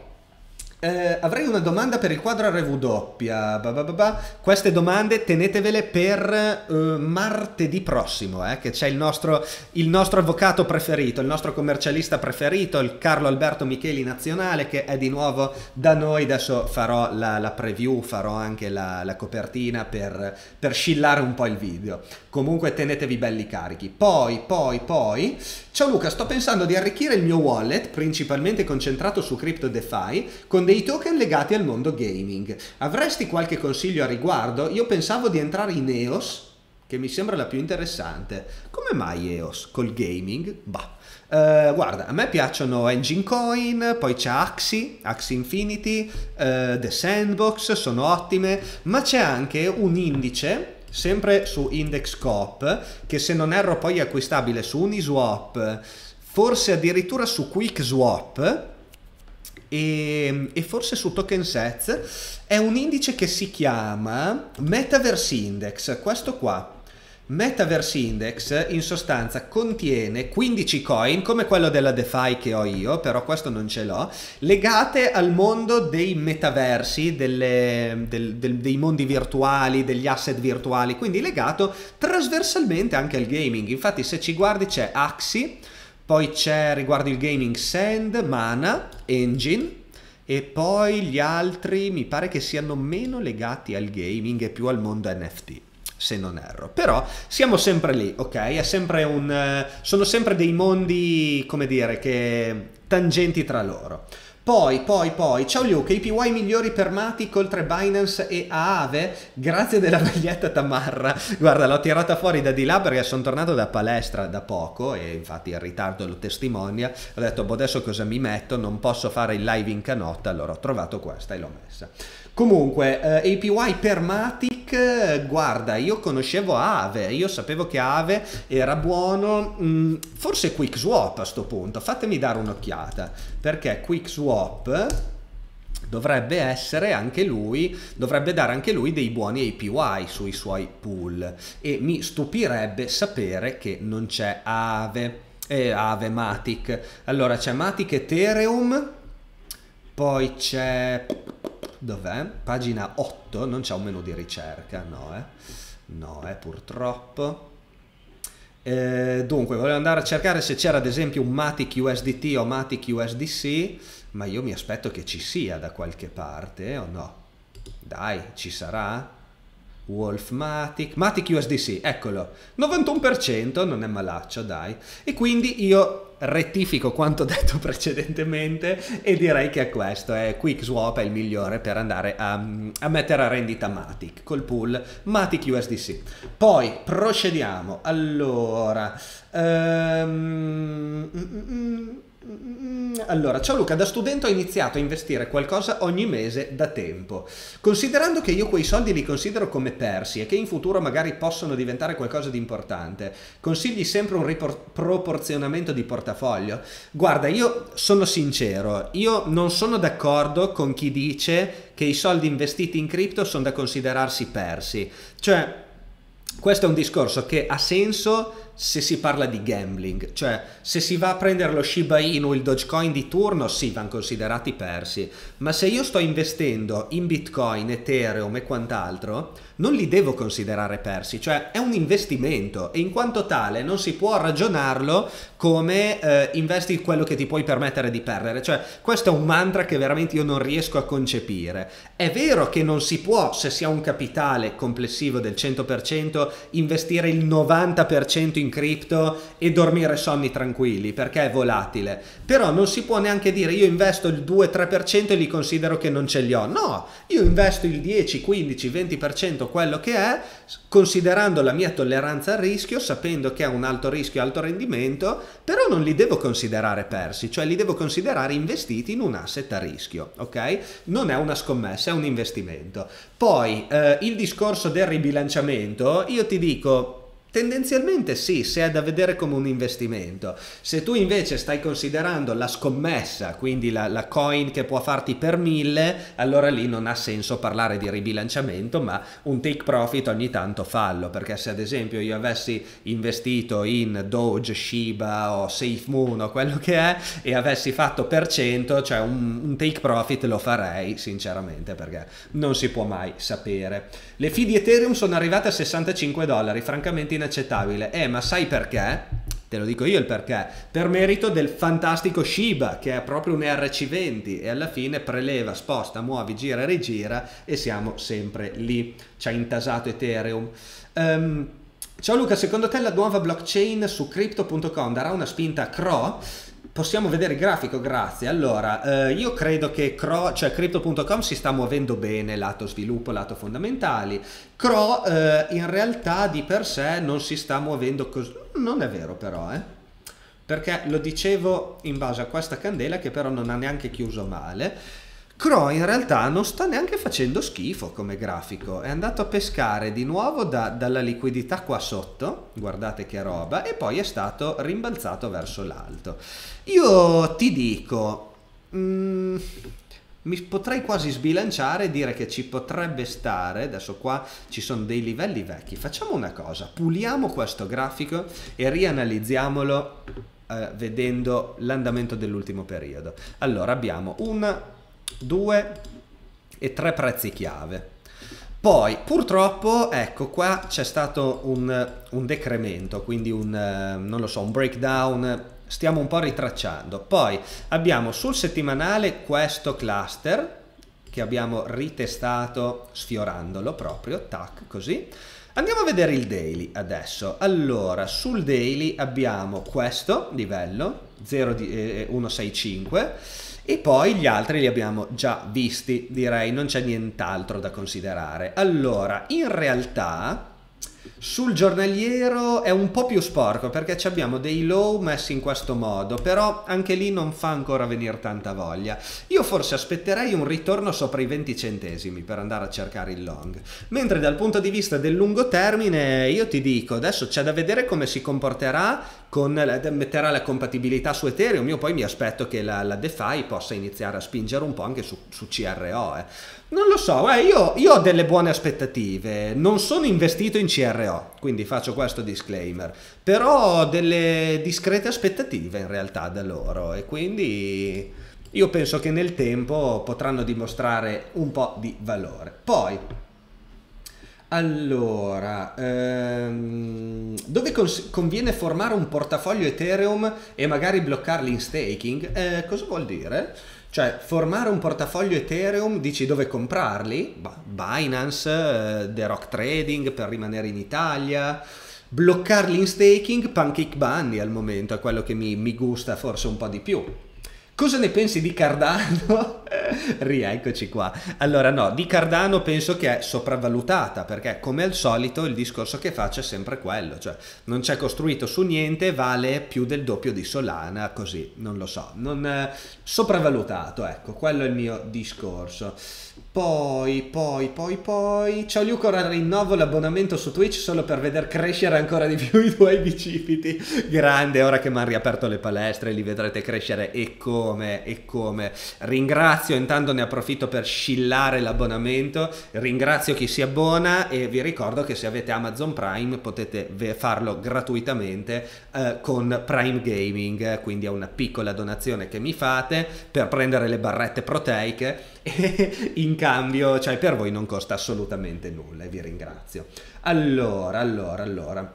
Eh, avrei una domanda per il quadro R W. Bah, bah, bah, bah. Queste domande tenetevele per eh, martedì prossimo, eh, che c'è il nostro, il nostro avvocato preferito, il nostro commercialista preferito, il Carlo Alberto Micheli Nazionale, che è di nuovo da noi. Adesso farò la, la preview, farò anche la, la copertina per, per scillare un po' il video. Comunque tenetevi belli carichi. Poi, poi, poi... Ciao Luca, sto pensando di arricchire il mio wallet, principalmente concentrato su Crypto DeFi, con dei token legati al mondo gaming. Avresti qualche consiglio a riguardo? Io pensavo di entrare in E O S, che mi sembra la più interessante. Come mai E O S? Col gaming? Bah. Uh, guarda, a me piacciono Engine Coin, poi c'è Axie, Axie Infinity, uh, The Sandbox, sono ottime, ma c'è anche un indice sempre su IndexCop, che se non erro poi è acquistabile su Uniswap, forse addirittura su QuickSwap e, e forse su TokenSets. È un indice che si chiama Metaverse Index, questo qua. Metaverse Index in sostanza contiene quindici coin, come quello della DeFi che ho io, però questo non ce l'ho, legate al mondo dei metaversi, delle, del, del, dei mondi virtuali, degli asset virtuali, quindi legato trasversalmente anche al gaming. Infatti se ci guardi c'è Axie, poi c'è riguardo il gaming Sand, Mana, Engine, e poi gli altri mi pare che siano meno legati al gaming e più al mondo N F T, se non erro. Però siamo sempre lì, ok? È sempre un, sono sempre dei mondi, come dire, che tangenti tra loro. Poi, poi, poi, ciao Luke, i P Y migliori per Matic oltre Binance e Aave? Grazie della maglietta tamarra. Guarda, l'ho tirata fuori da di là perché sono tornato da palestra da poco e infatti il ritardo lo testimonia. Ho detto, boh, adesso cosa mi metto? Non posso fare il live in canotta, allora ho trovato questa e l'ho messa. Comunque, eh, A P Y per Matic, eh, guarda, io conoscevo Aave, io sapevo che Aave era buono, mh, forse QuickSwap a sto punto, fatemi dare un'occhiata, perché QuickSwap dovrebbe essere anche lui, dovrebbe dare anche lui dei buoni A P Y sui suoi pool, e mi stupirebbe sapere che non c'è Aave, eh, Aave Matic. Allora c'è Matic Ethereum, poi c'è... dov'è? Pagina otto, non c'è un menu di ricerca, no, eh? No, eh, purtroppo. Eh, dunque, volevo andare a cercare se c'era ad esempio un Matic U S D T o Matic U S D C, ma io mi aspetto che ci sia da qualche parte, o no? Dai, ci sarà? Wolf Matic, Matic U S D C, eccolo, novantuno per cento, non è malaccio, dai. E quindi io rettifico quanto detto precedentemente e direi che è questo, è QuickSwap è il migliore per andare a, a mettere a rendita Matic, col pool Matic U S D C. Poi procediamo, allora... Um, Allora, ciao Luca, da studente ho iniziato a investire qualcosa ogni mese da tempo. Considerando che io quei soldi li considero come persi e che in futuro magari possono diventare qualcosa di importante, consigli sempre un riproporzionamento di portafoglio? Guarda, io sono sincero, io non sono d'accordo con chi dice che i soldi investiti in cripto sono da considerarsi persi. Cioè, questo è un discorso che ha senso se si parla di gambling, cioè se si va a prendere lo Shiba Inu, il Dogecoin di turno, sì, vanno considerati persi, ma se io sto investendo in Bitcoin, Ethereum e quant'altro, non li devo considerare persi, cioè è un investimento e in quanto tale non si può ragionarlo come eh, investi quello che ti puoi permettere di perdere, cioè questo è un mantra che veramente io non riesco a concepire. È vero che non si può, se si ha un capitale complessivo del cento per cento, investire il novanta per cento in cripto e dormire sonni tranquilli perché è volatile, però non si può neanche dire io investo il due tre per cento e li considero che non ce li ho. No, io investo il dieci, quindici, venti per cento quello che è, considerando la mia tolleranza al rischio, sapendo che è un alto rischio alto rendimento, però non li devo considerare persi, cioè li devo considerare investiti in un asset a rischio, ok? Non è una scommessa, è un investimento. Poi eh, il discorso del ribilanciamento, io ti dico tendenzialmente sì, se è da vedere come un investimento. Se tu invece stai considerando la scommessa, quindi la, la coin che può farti per mille, allora lì non ha senso parlare di ribilanciamento, ma un take profit ogni tanto fallo, perché se ad esempio io avessi investito in Doge, Shiba o SafeMoon o quello che è e avessi fatto per cento, cioè un, un take profit lo farei sinceramente, perché non si può mai sapere. Le fee di Ethereum sono arrivate a sessantacinque dollari, francamente inaccettabile. Eh, ma sai perché? Te lo dico io il perché. Per merito del fantastico Shiba, che è proprio un E R C venti e alla fine preleva, sposta, muovi, gira e rigira e siamo sempre lì. Ci ha intasato Ethereum. Um, ciao Luca, secondo te la nuova blockchain su crypto punto com darà una spinta a C R O? Possiamo vedere il grafico, grazie. Allora, eh, io credo che C R O, cioè crypto punto com si sta muovendo bene, lato sviluppo, lato fondamentali. C R O eh, in realtà di per sé non si sta muovendo così. Non è vero però, eh. Perché lo dicevo in base a questa candela che però non ha neanche chiuso male. C R O in realtà non sta neanche facendo schifo come grafico, è andato a pescare di nuovo da, dalla liquidità qua sotto, guardate che roba, e poi è stato rimbalzato verso l'alto. Io ti dico, mm, mi potrei quasi sbilanciare e dire che ci potrebbe stare, adesso qua ci sono dei livelli vecchi, facciamo una cosa, puliamo questo grafico e rianalizziamolo eh, vedendo l'andamento dell'ultimo periodo. Allora abbiamo una, due e tre prezzi chiave. Poi purtroppo ecco qua c'è stato un, un decremento, quindi un non lo so, un breakdown, stiamo un po' ritracciando. Poi abbiamo sul settimanale questo cluster che abbiamo ritestato sfiorandolo proprio, tac, così. Andiamo a vedere il daily adesso. Allora, sul daily abbiamo questo livello zero uno sei cinque e poi gli altri li abbiamo già visti, direi non c'è nient'altro da considerare. Allora, in realtà sul giornaliero è un po' più sporco perché abbiamo dei low messi in questo modo, però anche lì non fa ancora venire tanta voglia. Io forse aspetterei un ritorno sopra i venti centesimi per andare a cercare il long, mentre dal punto di vista del lungo termine io ti dico, adesso c'è da vedere come si comporterà, con metterà la compatibilità su Ethereum. Io poi mi aspetto che la, la DeFi possa iniziare a spingere un po' anche su, su C R O, eh. Non lo so, eh, io, io ho delle buone aspettative, non sono investito in C R O, quindi faccio questo disclaimer, però ho delle discrete aspettative in realtà da loro e quindi io penso che nel tempo potranno dimostrare un po' di valore. Poi Allora, ehm, dove cons- conviene formare un portafoglio Ethereum e magari bloccarli in staking? Eh, cosa vuol dire? Cioè, formare un portafoglio Ethereum, dici dove comprarli? Bah, Binance, eh, The Rock Trading per rimanere in Italia. Bloccarli in staking, Pancake Bunny al momento è quello che mi, mi gusta forse un po' di più. Cosa ne pensi di Cardano? Rieccoci qua. Allora no, di Cardano penso che è sopravvalutata, perché come al solito il discorso che faccio è sempre quello, cioè non c'è costruito su niente, vale più del doppio di Solana, così, non lo so, non eh, sopravvalutato, ecco, quello è il mio discorso. Poi, poi, poi, poi, ciao Luca, ora rinnovo l'abbonamento su Twitch solo per veder crescere ancora di più i tuoi bicipiti. Grande, ora che mi hanno riaperto le palestre li vedrete crescere e come, e come. Ringrazio, intanto ne approfitto per scillare l'abbonamento, ringrazio chi si abbona e vi ricordo che se avete Amazon Prime potete farlo gratuitamente eh, con Prime Gaming, quindi è una piccola donazione che mi fate per prendere le barrette proteiche e in cambio, cioè per voi non costa assolutamente nulla e vi ringrazio. Allora, allora, allora,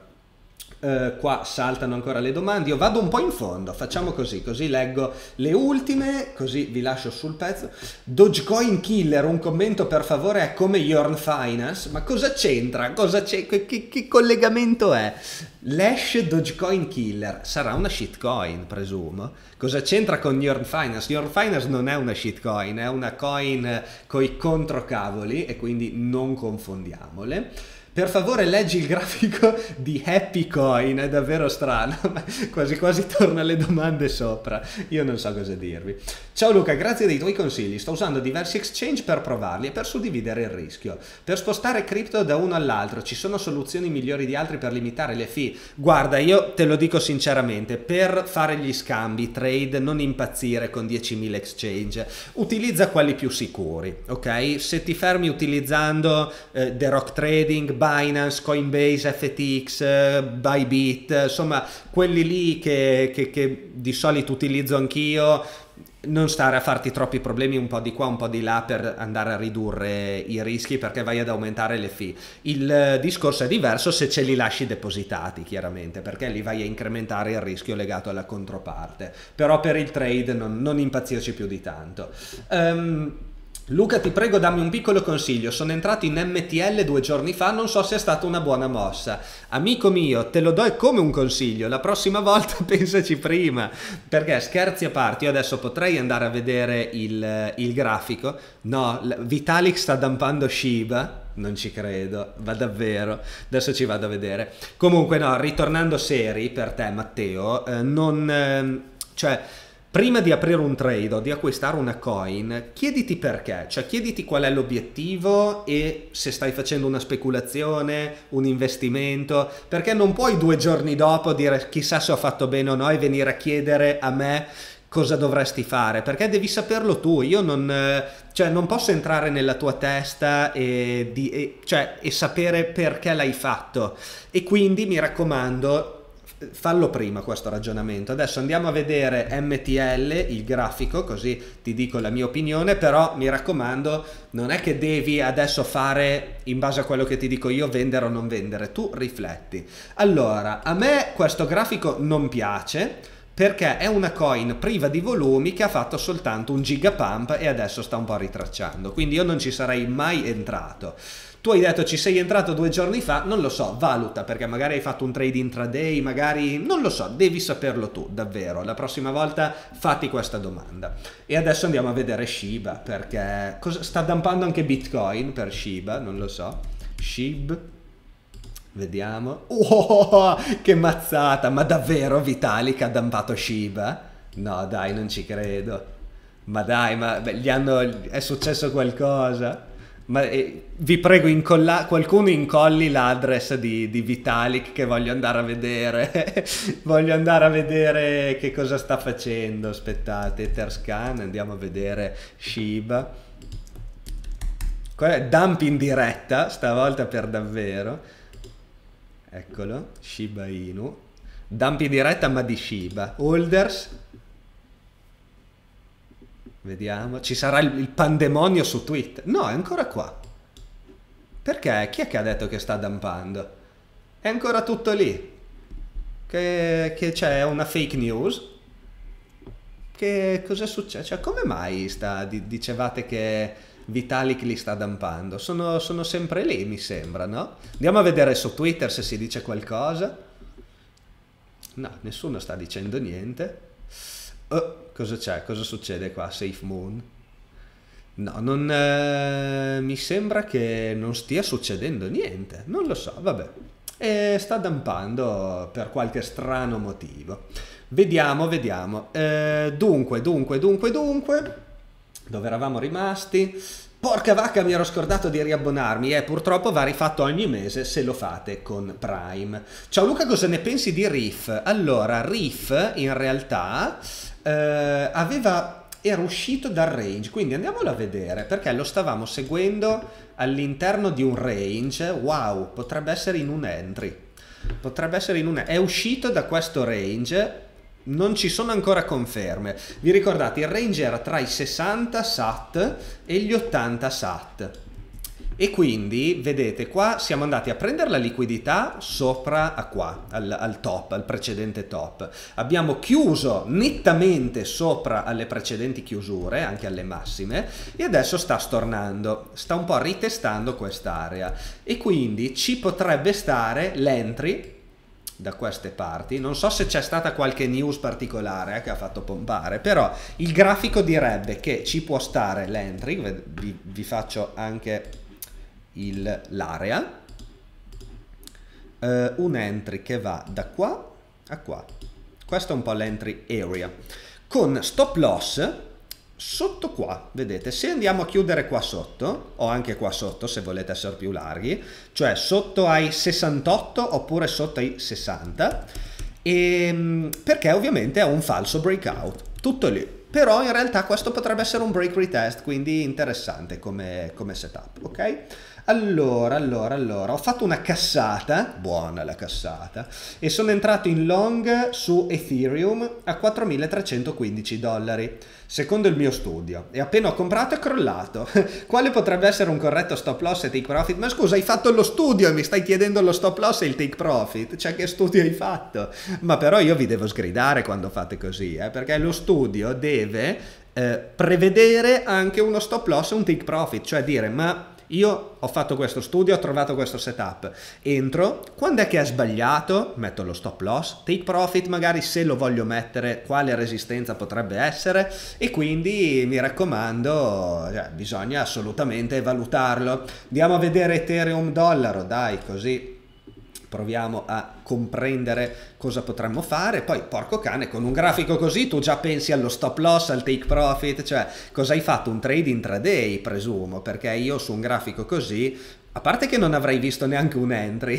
eh, qua saltano ancora le domande, io vado un po' in fondo, facciamo così, così leggo le ultime, così vi lascio sul pezzo. Dogecoin Killer, un commento per favore, è come Yearn Finance, ma cosa c'entra? Cosa c'è? Che, che, che collegamento è? L'hash Dogecoin Killer sarà una shitcoin, presumo. Cosa c'entra con Yearn Finance? Yearn Finance non è una shitcoin, è una coin coi controcavoli e quindi non confondiamole. Per favore leggi il grafico di Happy Coin, è davvero strano, ma quasi quasi torna alle domande sopra, io non so cosa dirvi. Ciao Luca, grazie dei tuoi consigli, sto usando diversi exchange per provarli e per suddividere il rischio. Per spostare cripto da uno all'altro, ci sono soluzioni migliori di altri per limitare le fee? Guarda, io te lo dico sinceramente, per fare gli scambi, trade, non impazzire con diecimila exchange, utilizza quelli più sicuri, ok? Se ti fermi utilizzando eh, The Rock Trading, Binance, Coinbase, F T X, Bybit, insomma quelli lì che, che, che di solito utilizzo anch'io, non stare a farti troppi problemi un po' di qua un po' di là per andare a ridurre i rischi, perché vai ad aumentare le fee. Il discorso è diverso se ce li lasci depositati, chiaramente, perché lì vai a incrementare il rischio legato alla controparte, però per il trade non, non impazzirci più di tanto. um, Luca, ti prego dammi un piccolo consiglio, sono entrato in M T L due giorni fa, non so se è stata una buona mossa. Amico mio, te lo do come un consiglio, la prossima volta pensaci prima, perché scherzi a parte, io adesso potrei andare a vedere il, il grafico, no, Vitalik sta dumpando Shiba, non ci credo, va davvero, adesso ci vado a vedere. Comunque no, ritornando seri per te Matteo, eh, non, eh, cioè... prima di aprire un trade o di acquistare una coin, chiediti perché, cioè chiediti qual è l'obiettivo e se stai facendo una speculazione, un investimento, perché non puoi due giorni dopo dire chissà se ho fatto bene o no e venire a chiedere a me cosa dovresti fare, perché devi saperlo tu. Io non, cioè, non posso entrare nella tua testa e, di, e, cioè, e sapere perché l'hai fatto, e quindi mi raccomando, fallo prima questo ragionamento. Adesso andiamo a vedere M T L, il grafico, così ti dico la mia opinione, però mi raccomando, non è che devi adesso fare in base a quello che ti dico io, vendere o non vendere, tu rifletti. Allora, a me questo grafico non piace, perché è una coin priva di volumi che ha fatto soltanto un gigapump e adesso sta un po' ritracciando, quindi io non ci sarei mai entrato. Tu hai detto ci sei entrato due giorni fa, non lo so, valuta, perché magari hai fatto un trade intraday, magari, non lo so, devi saperlo tu, davvero. La prossima volta fatti questa domanda. E adesso andiamo a vedere Shiba, perché cosa, sta dumpando anche Bitcoin per Shiba, non lo so. Shib, vediamo. Oh, che mazzata, ma davvero Vitalik ha dumpato Shiba? No dai, non ci credo. Ma dai, ma beh, gli hanno, è successo qualcosa? Ma eh, vi prego, incolla, qualcuno incolli l'address di, di Vitalik, che voglio andare a vedere. Voglio andare a vedere che cosa sta facendo. Aspettate, Etherscan, andiamo a vedere Shiba. Dump in diretta, stavolta per davvero. Eccolo, Shiba Inu. Dump in diretta ma di Shiba. Holders. Vediamo, ci sarà il, il pandemonio su Twitter. No, è ancora qua. Perché? Chi è che ha detto che sta dumpando? È ancora tutto lì. Che, che c'è una fake news? Che cosa succede? Cioè, come mai sta, di- dicevate che Vitalik li sta dumpando? Sono, sono sempre lì, mi sembra, no? Andiamo a vedere su Twitter se si dice qualcosa. No, nessuno sta dicendo niente. Oh, cosa c'è? Cosa succede qua? Safe Moon? No, non, eh, mi sembra che non stia succedendo niente. Non lo so, vabbè. E sta dumpando per qualche strano motivo. Vediamo, vediamo. Eh, dunque, dunque, dunque, dunque. Dove eravamo rimasti? Porca vacca, mi ero scordato di riabbonarmi e purtroppo va rifatto ogni mese se lo fate con Prime. Ciao Luca, cosa ne pensi di Riff? Allora, Riff in realtà eh, aveva, era uscito dal range, quindi andiamolo a vedere perché lo stavamo seguendo all'interno di un range. Wow, potrebbe essere in un entry. Potrebbe essere in un... È uscito da questo range. Non ci sono ancora conferme. Vi ricordate, il range era tra i sessanta sat e gli ottanta sat. E quindi, vedete, qua siamo andati a prendere la liquidità sopra a qua, al, al top, al precedente top. Abbiamo chiuso nettamente sopra alle precedenti chiusure, anche alle massime, e adesso sta stornando, sta un po' ritestando quest'area. E quindi ci potrebbe stare l'entry da queste parti. Non so se c'è stata qualche news particolare eh, che ha fatto pompare, però il grafico direbbe che ci può stare l'entry. Vi, vi faccio anche l'area, uh, un entry che va da qua a qua. Questo è un po' l'entry area con stop loss sotto qua, vedete. Se andiamo a chiudere qua sotto, o anche qua sotto se volete essere più larghi, cioè sotto ai sessantotto oppure sotto ai sessanta, e, perché ovviamente è un falso breakout, tutto lì. Però in realtà questo potrebbe essere un break retest, quindi interessante come, come setup, ok? Allora, allora, allora, ho fatto una cassata, buona la cassata, e sono entrato in long su Ethereum a quattromilatrecentoquindici dollari, secondo il mio studio, e appena ho comprato è crollato. Quale potrebbe essere un corretto stop loss e take profit? Ma scusa, hai fatto lo studio e mi stai chiedendo lo stop loss e il take profit? Cioè, che studio hai fatto? Ma però io vi devo sgridare quando fate così, eh, perché lo studio deve eh, prevedere anche uno stop loss e un take profit, cioè dire, ma io ho fatto questo studio, ho trovato questo setup, entro, quando è che è sbagliato? Metto lo stop loss, take profit magari se lo voglio mettere, quale resistenza potrebbe essere, e quindi mi raccomando, cioè, bisogna assolutamente valutarlo. Andiamo a vedere Ethereum dollaro, dai, così proviamo a comprendere cosa potremmo fare. Poi, porco cane, con un grafico così tu già pensi allo stop loss, al take profit, cioè cosa hai fatto? Un trade intraday, presumo, perché io su un grafico così, a parte che non avrei visto neanche un entry,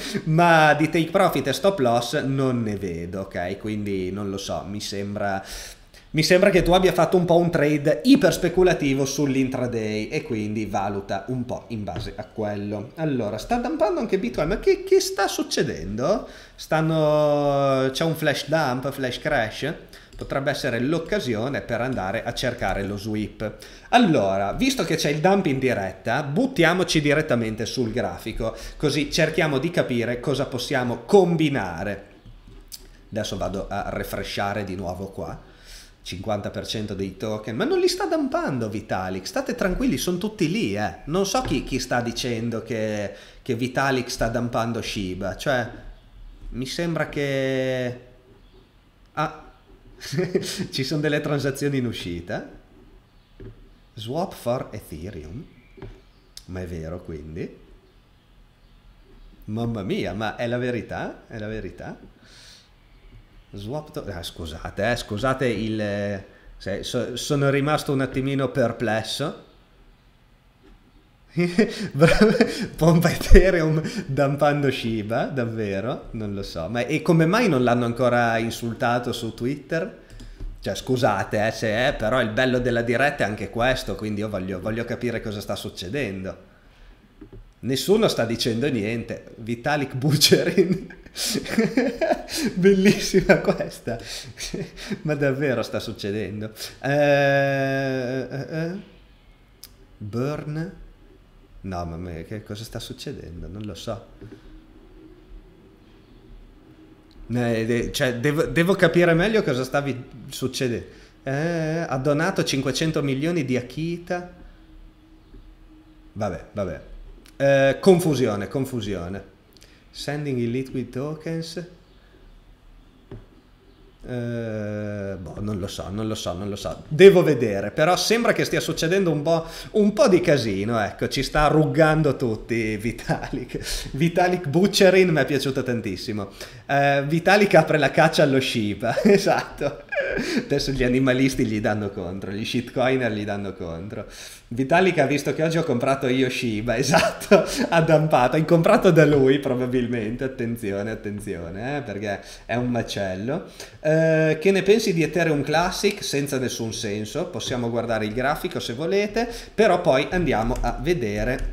ma di take profit e stop loss non ne vedo, ok? Quindi non lo so, mi sembra... Mi sembra che tu abbia fatto un po' un trade iper speculativo sull'intraday e quindi valuta un po' in base a quello. Allora, sta dumpando anche Bitcoin, ma che, che sta succedendo? Stanno... C'è un flash dump, flash crash? Potrebbe essere l'occasione per andare a cercare lo sweep. Allora, visto che c'è il dump in diretta, buttiamoci direttamente sul grafico, così cerchiamo di capire cosa possiamo combinare. Adesso vado a refreshare di nuovo qua. cinquanta per cento dei token, ma non li sta dumpando Vitalik, state tranquilli, sono tutti lì, eh. Non so chi, chi sta dicendo che, che Vitalik sta dumpando Shiba, cioè mi sembra che... Ah, ci sono delle transazioni in uscita. Swap for Ethereum, ma è vero quindi? Mamma mia, ma è la verità? È la verità? Swap to... ah, scusate, eh, scusate il... Eh, so, sono rimasto un attimino perplesso. Pompa Ethereum dumpando Shiba, davvero? Non lo so. Ma e come mai non l'hanno ancora insultato su Twitter? Cioè, scusate, eh, se è, però il bello della diretta è anche questo, quindi io voglio, voglio capire cosa sta succedendo. Nessuno sta dicendo niente. Vitalik Buterin. Bellissima questa. Ma davvero sta succedendo. Eh, eh, eh. Burn. No, ma me, che cosa sta succedendo? Non lo so. Eh, de- cioè, devo, devo capire meglio cosa stavi succedendo. Eh, ha donato cinquecento milioni di Akita. Vabbè, vabbè. Eh, confusione, confusione. Sending illiquid tokens. Eh, boh, non lo so, non lo so, non lo so. Devo vedere, però sembra che stia succedendo un po', un po' di casino, ecco, ci sta ruggando tutti Vitalik. Vitalik Buterin mi è piaciuto tantissimo. Eh, Vitalik apre la caccia allo Shiba, esatto. Adesso gli animalisti gli danno contro, gli shitcoiner gli danno contro. Vitalik ha visto che oggi ho comprato io Shiba, esatto, ha dampato, hai comprato da lui probabilmente, attenzione, attenzione, eh, perché è un macello. Eh, che ne pensi di Ethereum Classic? Senza nessun senso, possiamo guardare il grafico se volete, però poi andiamo a vedere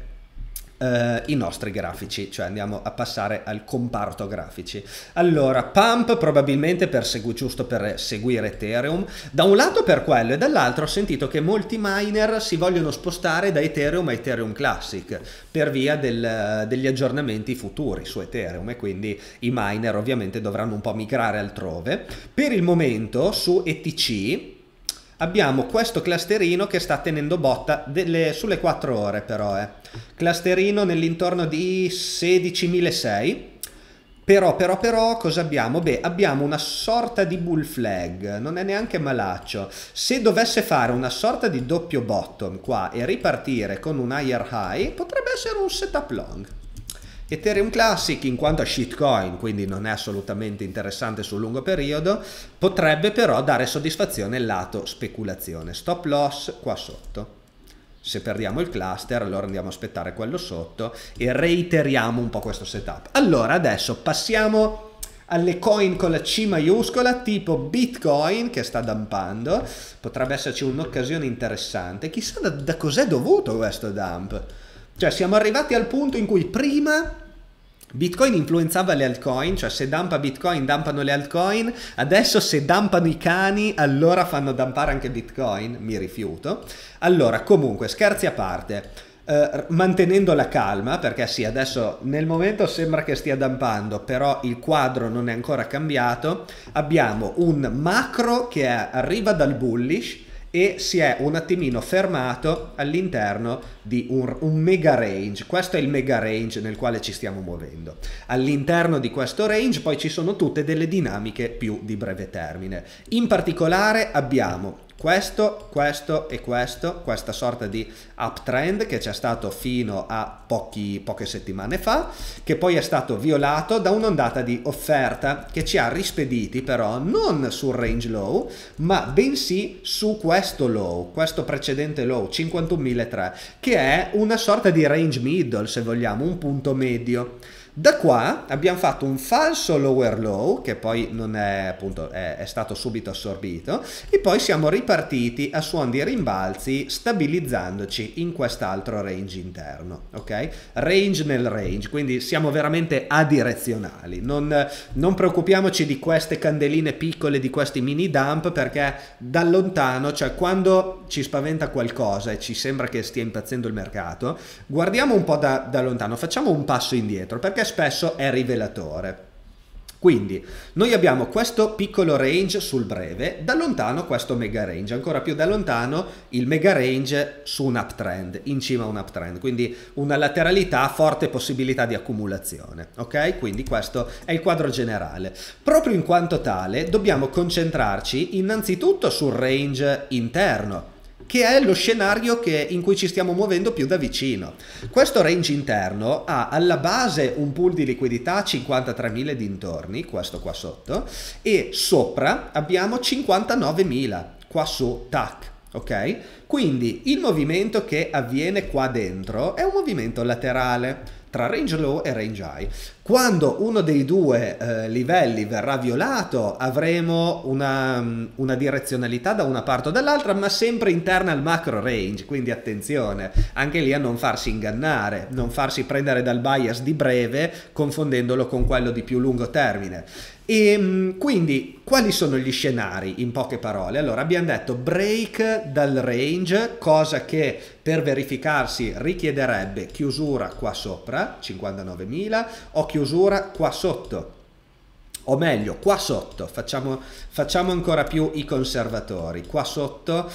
Uh, i nostri grafici, cioè andiamo a passare al comparto grafici. Allora, pump probabilmente per segu- giusto per seguire Ethereum, da un lato per quello e dall'altro ho sentito che molti miner si vogliono spostare da Ethereum a Ethereum Classic per via del, degli aggiornamenti futuri su Ethereum e quindi i miner ovviamente dovranno un po' migrare altrove. Per il momento su E T C abbiamo questo clusterino che sta tenendo botta delle, sulle quattro ore però, eh. Clusterino nell'intorno di sedicimilaseicento. Però, però, però, cosa abbiamo? Beh, abbiamo una sorta di bull flag, non è neanche malaccio. Se dovesse fare una sorta di doppio bottom qua e ripartire con un higher high, potrebbe essere un setup long. Ethereum Classic, in quanto a shitcoin, quindi non è assolutamente interessante sul lungo periodo, potrebbe però dare soddisfazione lato speculazione. Stop loss qua sotto. Se perdiamo il cluster, allora andiamo a aspettare quello sotto e reiteriamo un po' questo setup. Allora, adesso passiamo alle coin con la C maiuscola, tipo Bitcoin, che sta dumpando. Potrebbe esserci un'occasione interessante. Chissà da, da cos'è dovuto questo dump. Cioè siamo arrivati al punto in cui prima Bitcoin influenzava le altcoin, cioè se dumpa Bitcoin dumpano le altcoin, adesso se dumpano i cani allora fanno dumpare anche Bitcoin, mi rifiuto. Allora comunque scherzi a parte, eh, mantenendo la calma, perché sì adesso nel momento sembra che stia dumpando, però il quadro non è ancora cambiato, abbiamo un macro che arriva dal bullish e si è un attimino fermato all'interno di un, un mega range. Questo è il mega range nel quale ci stiamo muovendo. All'interno di questo range poi ci sono tutte delle dinamiche più di breve termine. In particolare abbiamo questo, questo e questo, questa sorta di uptrend che c'è stato fino a pochi, poche settimane fa, che poi è stato violato da un'ondata di offerta che ci ha rispediti però non sul range low, ma bensì su questo low, questo precedente low, cinquantunomilatrecento, che è una sorta di range middle, se vogliamo, un punto medio. Da qua abbiamo fatto un falso lower low che poi non è appunto è, è stato subito assorbito e poi siamo ripartiti a suon di rimbalzi stabilizzandoci in quest'altro range interno, ok? Range nel range, quindi siamo veramente adirezionali, non, non preoccupiamoci di queste candeline piccole, di questi mini dump, perché da lontano, cioè quando ci spaventa qualcosa e ci sembra che stia impazzendo il mercato, guardiamo un po' da, da lontano, facciamo un passo indietro, perché spesso è rivelatore. Quindi noi abbiamo questo piccolo range sul breve, da lontano questo mega range, ancora più da lontano il mega range su un uptrend, in cima a un uptrend, quindi una lateralità, forte possibilità di accumulazione, ok? Quindi questo è il quadro generale. Proprio in quanto tale dobbiamo concentrarci innanzitutto sul range interno, che è lo scenario che, in cui ci stiamo muovendo più da vicino. Questo range interno ha alla base un pool di liquidità cinquantatremila dintorni, questo qua sotto, e sopra abbiamo cinquantanovemila, qua su, tac, ok? Quindi il movimento che avviene qua dentro è un movimento laterale tra range low e range high. Quando uno dei due eh, livelli verrà violato avremo una, una direzionalità da una parte o dall'altra, ma sempre interna al macro range, quindi attenzione anche lì a non farsi ingannare, non farsi prendere dal bias di breve confondendolo con quello di più lungo termine. E quindi quali sono gli scenari in poche parole? Allora abbiamo detto break dal range, cosa che per verificarsi richiederebbe chiusura qua sopra cinquantanovemila o chiusura qua sotto, o meglio qua sotto, facciamo, facciamo ancora più i conservatori, qua sotto.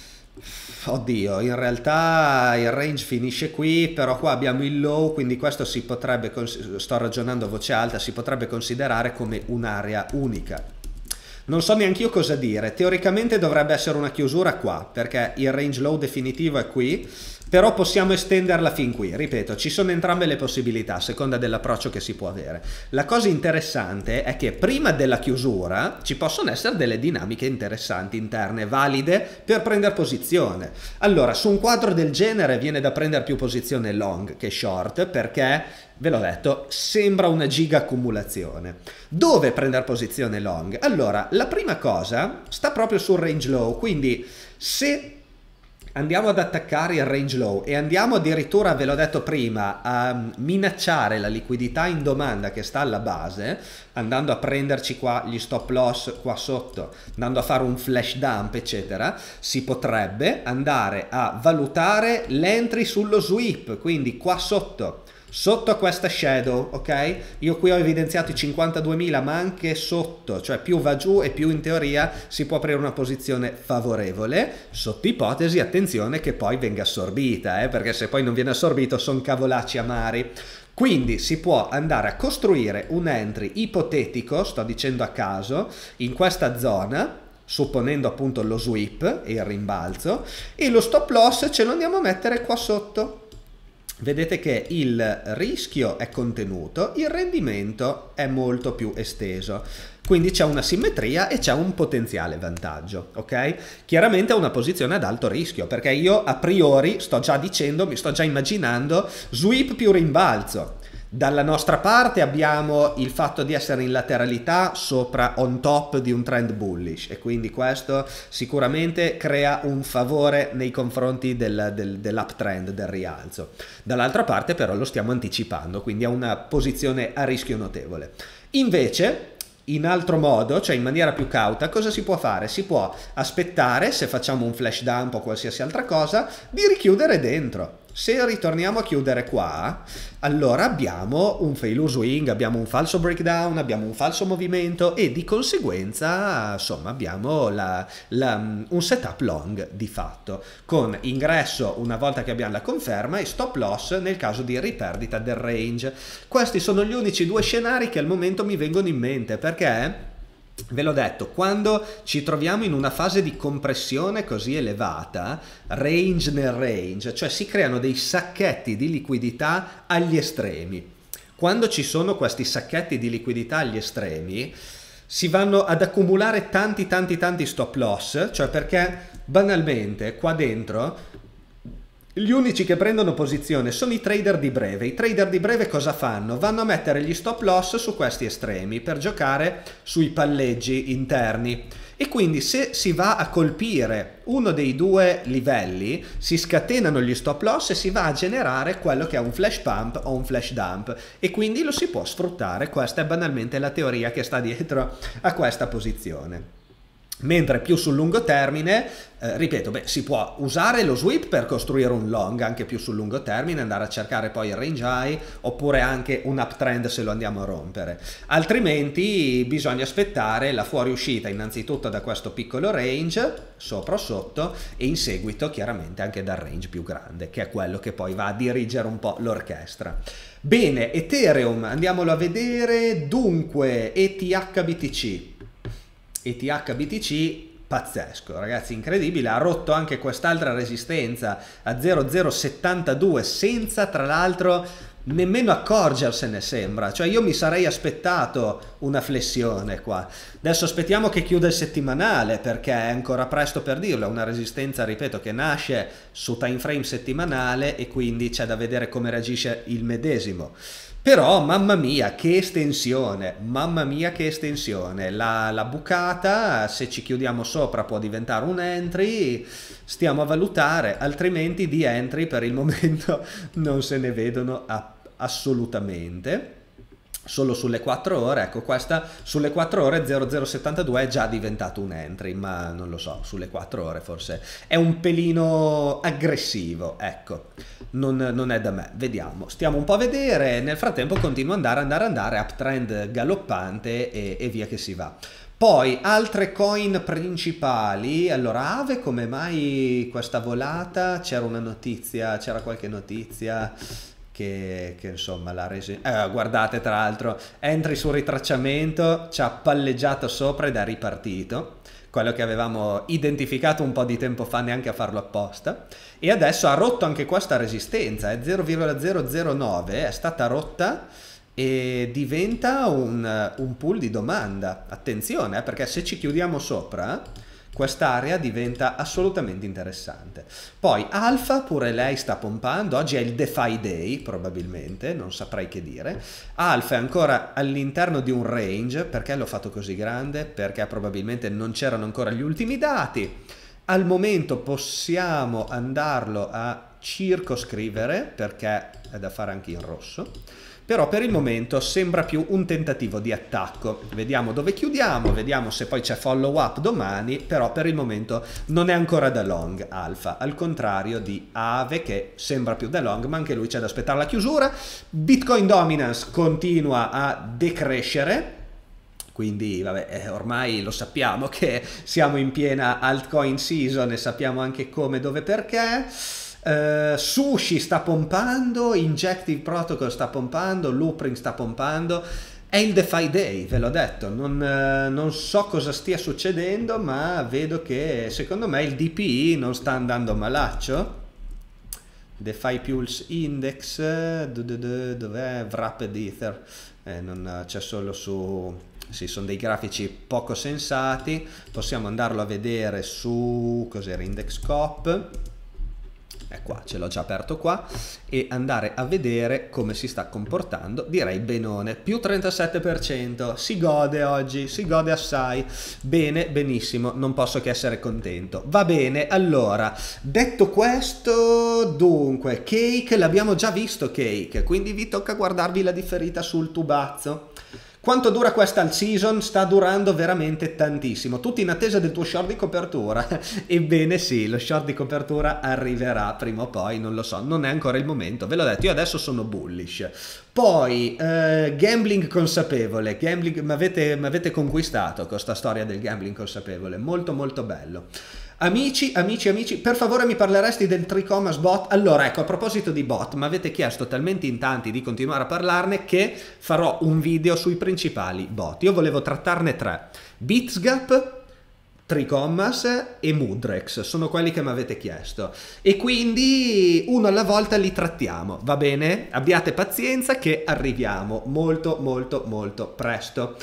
Oddio, in realtà il range finisce qui, però qua abbiamo il low, quindi questo si potrebbe, sto ragionando a voce alta, si potrebbe considerare come un'area unica. Non so neanche io cosa dire, teoricamente dovrebbe essere una chiusura qua, perché il range low definitivo è qui, però possiamo estenderla fin qui. Ripeto, ci sono entrambe le possibilità a seconda dell'approccio che si può avere. La cosa interessante è che prima della chiusura ci possono essere delle dinamiche interessanti interne, valide per prendere posizione. Allora, su un quadro del genere viene da prendere più posizione long che short, perché, ve l'ho detto, sembra una giga accumulazione. Dove prendere posizione long? Allora, la prima cosa sta proprio sul range low, quindi se andiamo ad attaccare il range low e andiamo addirittura, ve l'ho detto prima, a minacciare la liquidità in domanda che sta alla base, andando a prenderci qua gli stop loss qua sotto, andando a fare un flash dump eccetera, si potrebbe andare a valutare l'entry sullo sweep, quindi qua sotto, sotto a questa shadow, ok? Io qui ho evidenziato i cinquantaduemila, ma anche sotto, cioè più va giù e più in teoria si può aprire una posizione favorevole, sotto ipotesi, attenzione, che poi venga assorbita, eh? Perché se poi non viene assorbito sono cavolacci amari. Quindi si può andare a costruire un entry ipotetico, sto dicendo a caso, in questa zona, supponendo appunto lo sweep e il rimbalzo, e lo stop loss ce lo andiamo a mettere qua sotto. Vedete che il rischio è contenuto, il rendimento è molto più esteso, quindi c'è una simmetria e c'è un potenziale vantaggio, ok? Chiaramente è una posizione ad alto rischio, perché io a priori sto già dicendo, mi sto già immaginando sweep più rimbalzo. Dalla nostra parte abbiamo il fatto di essere in lateralità sopra on top di un trend bullish e quindi questo sicuramente crea un favore nei confronti del, del, dell'uptrend, del rialzo. Dall'altra parte però lo stiamo anticipando, quindi è una posizione a rischio notevole. Invece, in altro modo, cioè in maniera più cauta, cosa si può fare? Si può aspettare, se facciamo un flash dump o qualsiasi altra cosa, di richiudere dentro. Se ritorniamo a chiudere qua, allora abbiamo un failure swing, abbiamo un falso breakdown, abbiamo un falso movimento e di conseguenza, insomma, abbiamo la, la, un setup long di fatto, con ingresso una volta che abbiamo la conferma e stop loss nel caso di riperdita del range. Questi sono gli unici due scenari che al momento mi vengono in mente, perché ve l'ho detto, quando ci troviamo in una fase di compressione così elevata, range nel range, cioè si creano dei sacchetti di liquidità agli estremi. Quando ci sono questi sacchetti di liquidità agli estremi, si vanno ad accumulare tanti tanti tanti stop loss, cioè perché banalmente qua dentro gli unici che prendono posizione sono i trader di breve. I trader di breve cosa fanno? Vanno a mettere gli stop loss su questi estremi per giocare sui palleggi interni. E quindi se si va a colpire uno dei due livelli, si scatenano gli stop loss e si va a generare quello che è un flash pump o un flash dump. E quindi lo si può sfruttare. Questa è banalmente la teoria che sta dietro a questa posizione. Mentre più sul lungo termine, eh, ripeto, beh, si può usare lo sweep per costruire un long anche più sul lungo termine, andare a cercare poi il range high, oppure anche un uptrend se lo andiamo a rompere. Altrimenti bisogna aspettare la fuoriuscita innanzitutto da questo piccolo range, sopra o sotto, e in seguito chiaramente anche dal range più grande, che è quello che poi va a dirigere un po' l'orchestra. Bene, Ethereum, andiamolo a vedere. Dunque, E T H B T C. E T H B T C pazzesco, ragazzi, incredibile, ha rotto anche quest'altra resistenza a zero virgola zero settantadue senza tra l'altro nemmeno accorgersene, sembra. Cioè io mi sarei aspettato una flessione qua. Adesso aspettiamo che chiuda il settimanale, perché è ancora presto per dirlo, è una resistenza, ripeto, che nasce su time frame settimanale e quindi c'è da vedere come reagisce il medesimo. Però mamma mia che estensione, mamma mia che estensione, la, la bucata se ci chiudiamo sopra può diventare un entry, stiamo a valutare, altrimenti di entry per il momento non se ne vedono a, assolutamente. Solo sulle quattro ore, ecco questa sulle quattro ore zero zero settantadue è già diventato un entry, ma non lo so, sulle quattro ore forse è un pelino aggressivo, ecco, non, non è da me, vediamo, stiamo un po' a vedere, nel frattempo continua ad andare, andare, andare, uptrend galoppante e, e via che si va. Poi altre coin principali, allora Aave come mai questa volata, c'era una notizia, c'era qualche notizia... Che, che insomma l'ha reso eh, guardate tra l'altro entri sul ritracciamento, ci ha palleggiato sopra ed è ripartito, quello che avevamo identificato un po' di tempo fa neanche a farlo apposta, e adesso ha rotto anche questa resistenza, è zero virgola zero zero nove, è stata rotta e diventa un, un pool di domanda, attenzione eh, perché se ci chiudiamo sopra quest'area diventa assolutamente interessante. Poi Alfa pure lei sta pompando, oggi è il DeFi Day probabilmente, non saprei che dire. Alfa è ancora all'interno di un range, perché l'ho fatto così grande? Perché probabilmente non c'erano ancora gli ultimi dati. Al momento possiamo andarlo a circoscrivere perché è da fare anche in rosso. Però per il momento sembra più un tentativo di attacco. Vediamo dove chiudiamo, vediamo se poi c'è follow up domani, però per il momento non è ancora da long Alfa, al contrario di Aave che sembra più da long, ma anche lui c'è da aspettare la chiusura. Bitcoin Dominance continua a decrescere, quindi vabbè, eh, ormai lo sappiamo che siamo in piena altcoin season e sappiamo anche come, dove, perché. Uh, Sushi sta pompando, Injective Protocol sta pompando, Loopring sta pompando, è il DeFi Day, ve l'ho detto, non, uh, non so cosa stia succedendo, ma vedo che secondo me il D P I non sta andando malaccio. DeFi Pulse Index, dov'è? Wrapped Ether, eh, non c'è solo su... Sì, sono dei grafici poco sensati, possiamo andarlo a vedere su... cos'era? Index Cop. È qua, ce l'ho già aperto qua, e andare a vedere come si sta comportando, direi benone, più trentasette per cento, si gode oggi, si gode assai, bene, benissimo, non posso che essere contento. Va bene, allora, detto questo, dunque, Cake, l'abbiamo già visto Cake, quindi vi tocca guardarvi la differita sul tubazzo. Quanto dura questa all season? Sta durando veramente tantissimo, tutti in attesa del tuo short di copertura. Ebbene sì, lo short di copertura arriverà prima o poi, non lo so, non è ancora il momento, ve l'ho detto, io adesso sono bullish. Poi, eh, gambling consapevole, gambling, mi avete conquistato con questa storia del gambling consapevole, molto molto bello. Amici, amici, amici, per favore mi parleresti del Tricomas bot? Allora, ecco, a proposito di bot, mi avete chiesto talmente in tanti di continuare a parlarne che farò un video sui principali bot. Io volevo trattarne tre: Bitsgap, Tricomas e Mudrex, sono quelli che mi avete chiesto. E quindi uno alla volta li trattiamo, va bene? Abbiate pazienza che arriviamo molto, molto, molto presto.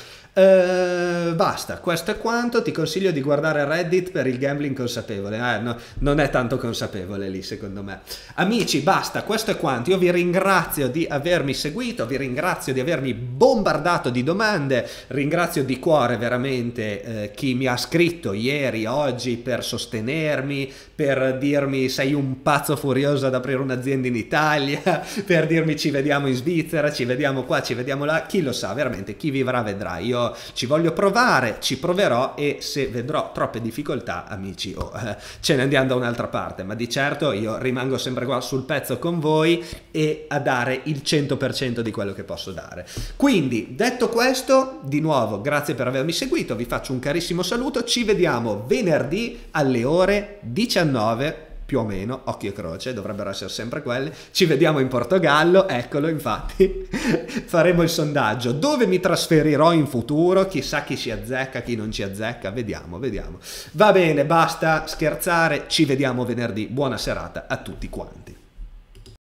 Uh, basta, questo è quanto. Ti consiglio di guardare Reddit per il gambling consapevole, eh, no, non è tanto consapevole lì secondo me. Amici, basta, questo è quanto. Io vi ringrazio di avermi seguito, vi ringrazio di avermi bombardato di domande, ringrazio di cuore veramente eh, chi mi ha scritto ieri, oggi, per sostenermi, per dirmi sei un pazzo furioso ad aprire un'azienda in Italia, per dirmi ci vediamo in Svizzera, ci vediamo qua, ci vediamo là, chi lo sa, veramente, chi vivrà vedrà. Io ci voglio provare, ci proverò, e se vedrò troppe difficoltà, amici, oh, eh, ce ne andiamo da un'altra parte, ma di certo io rimango sempre qua sul pezzo con voi e a dare il cento per cento di quello che posso dare. Quindi, detto questo, di nuovo grazie per avermi seguito, vi faccio un carissimo saluto, ci vediamo venerdì alle ore diciannove più o meno, occhio e croce, dovrebbero essere sempre quelle. Ci vediamo in Portogallo, eccolo, infatti. Faremo il sondaggio, dove mi trasferirò in futuro, chissà chi ci azzecca, chi non ci azzecca, vediamo, vediamo. Va bene, basta scherzare, ci vediamo venerdì, buona serata a tutti quanti.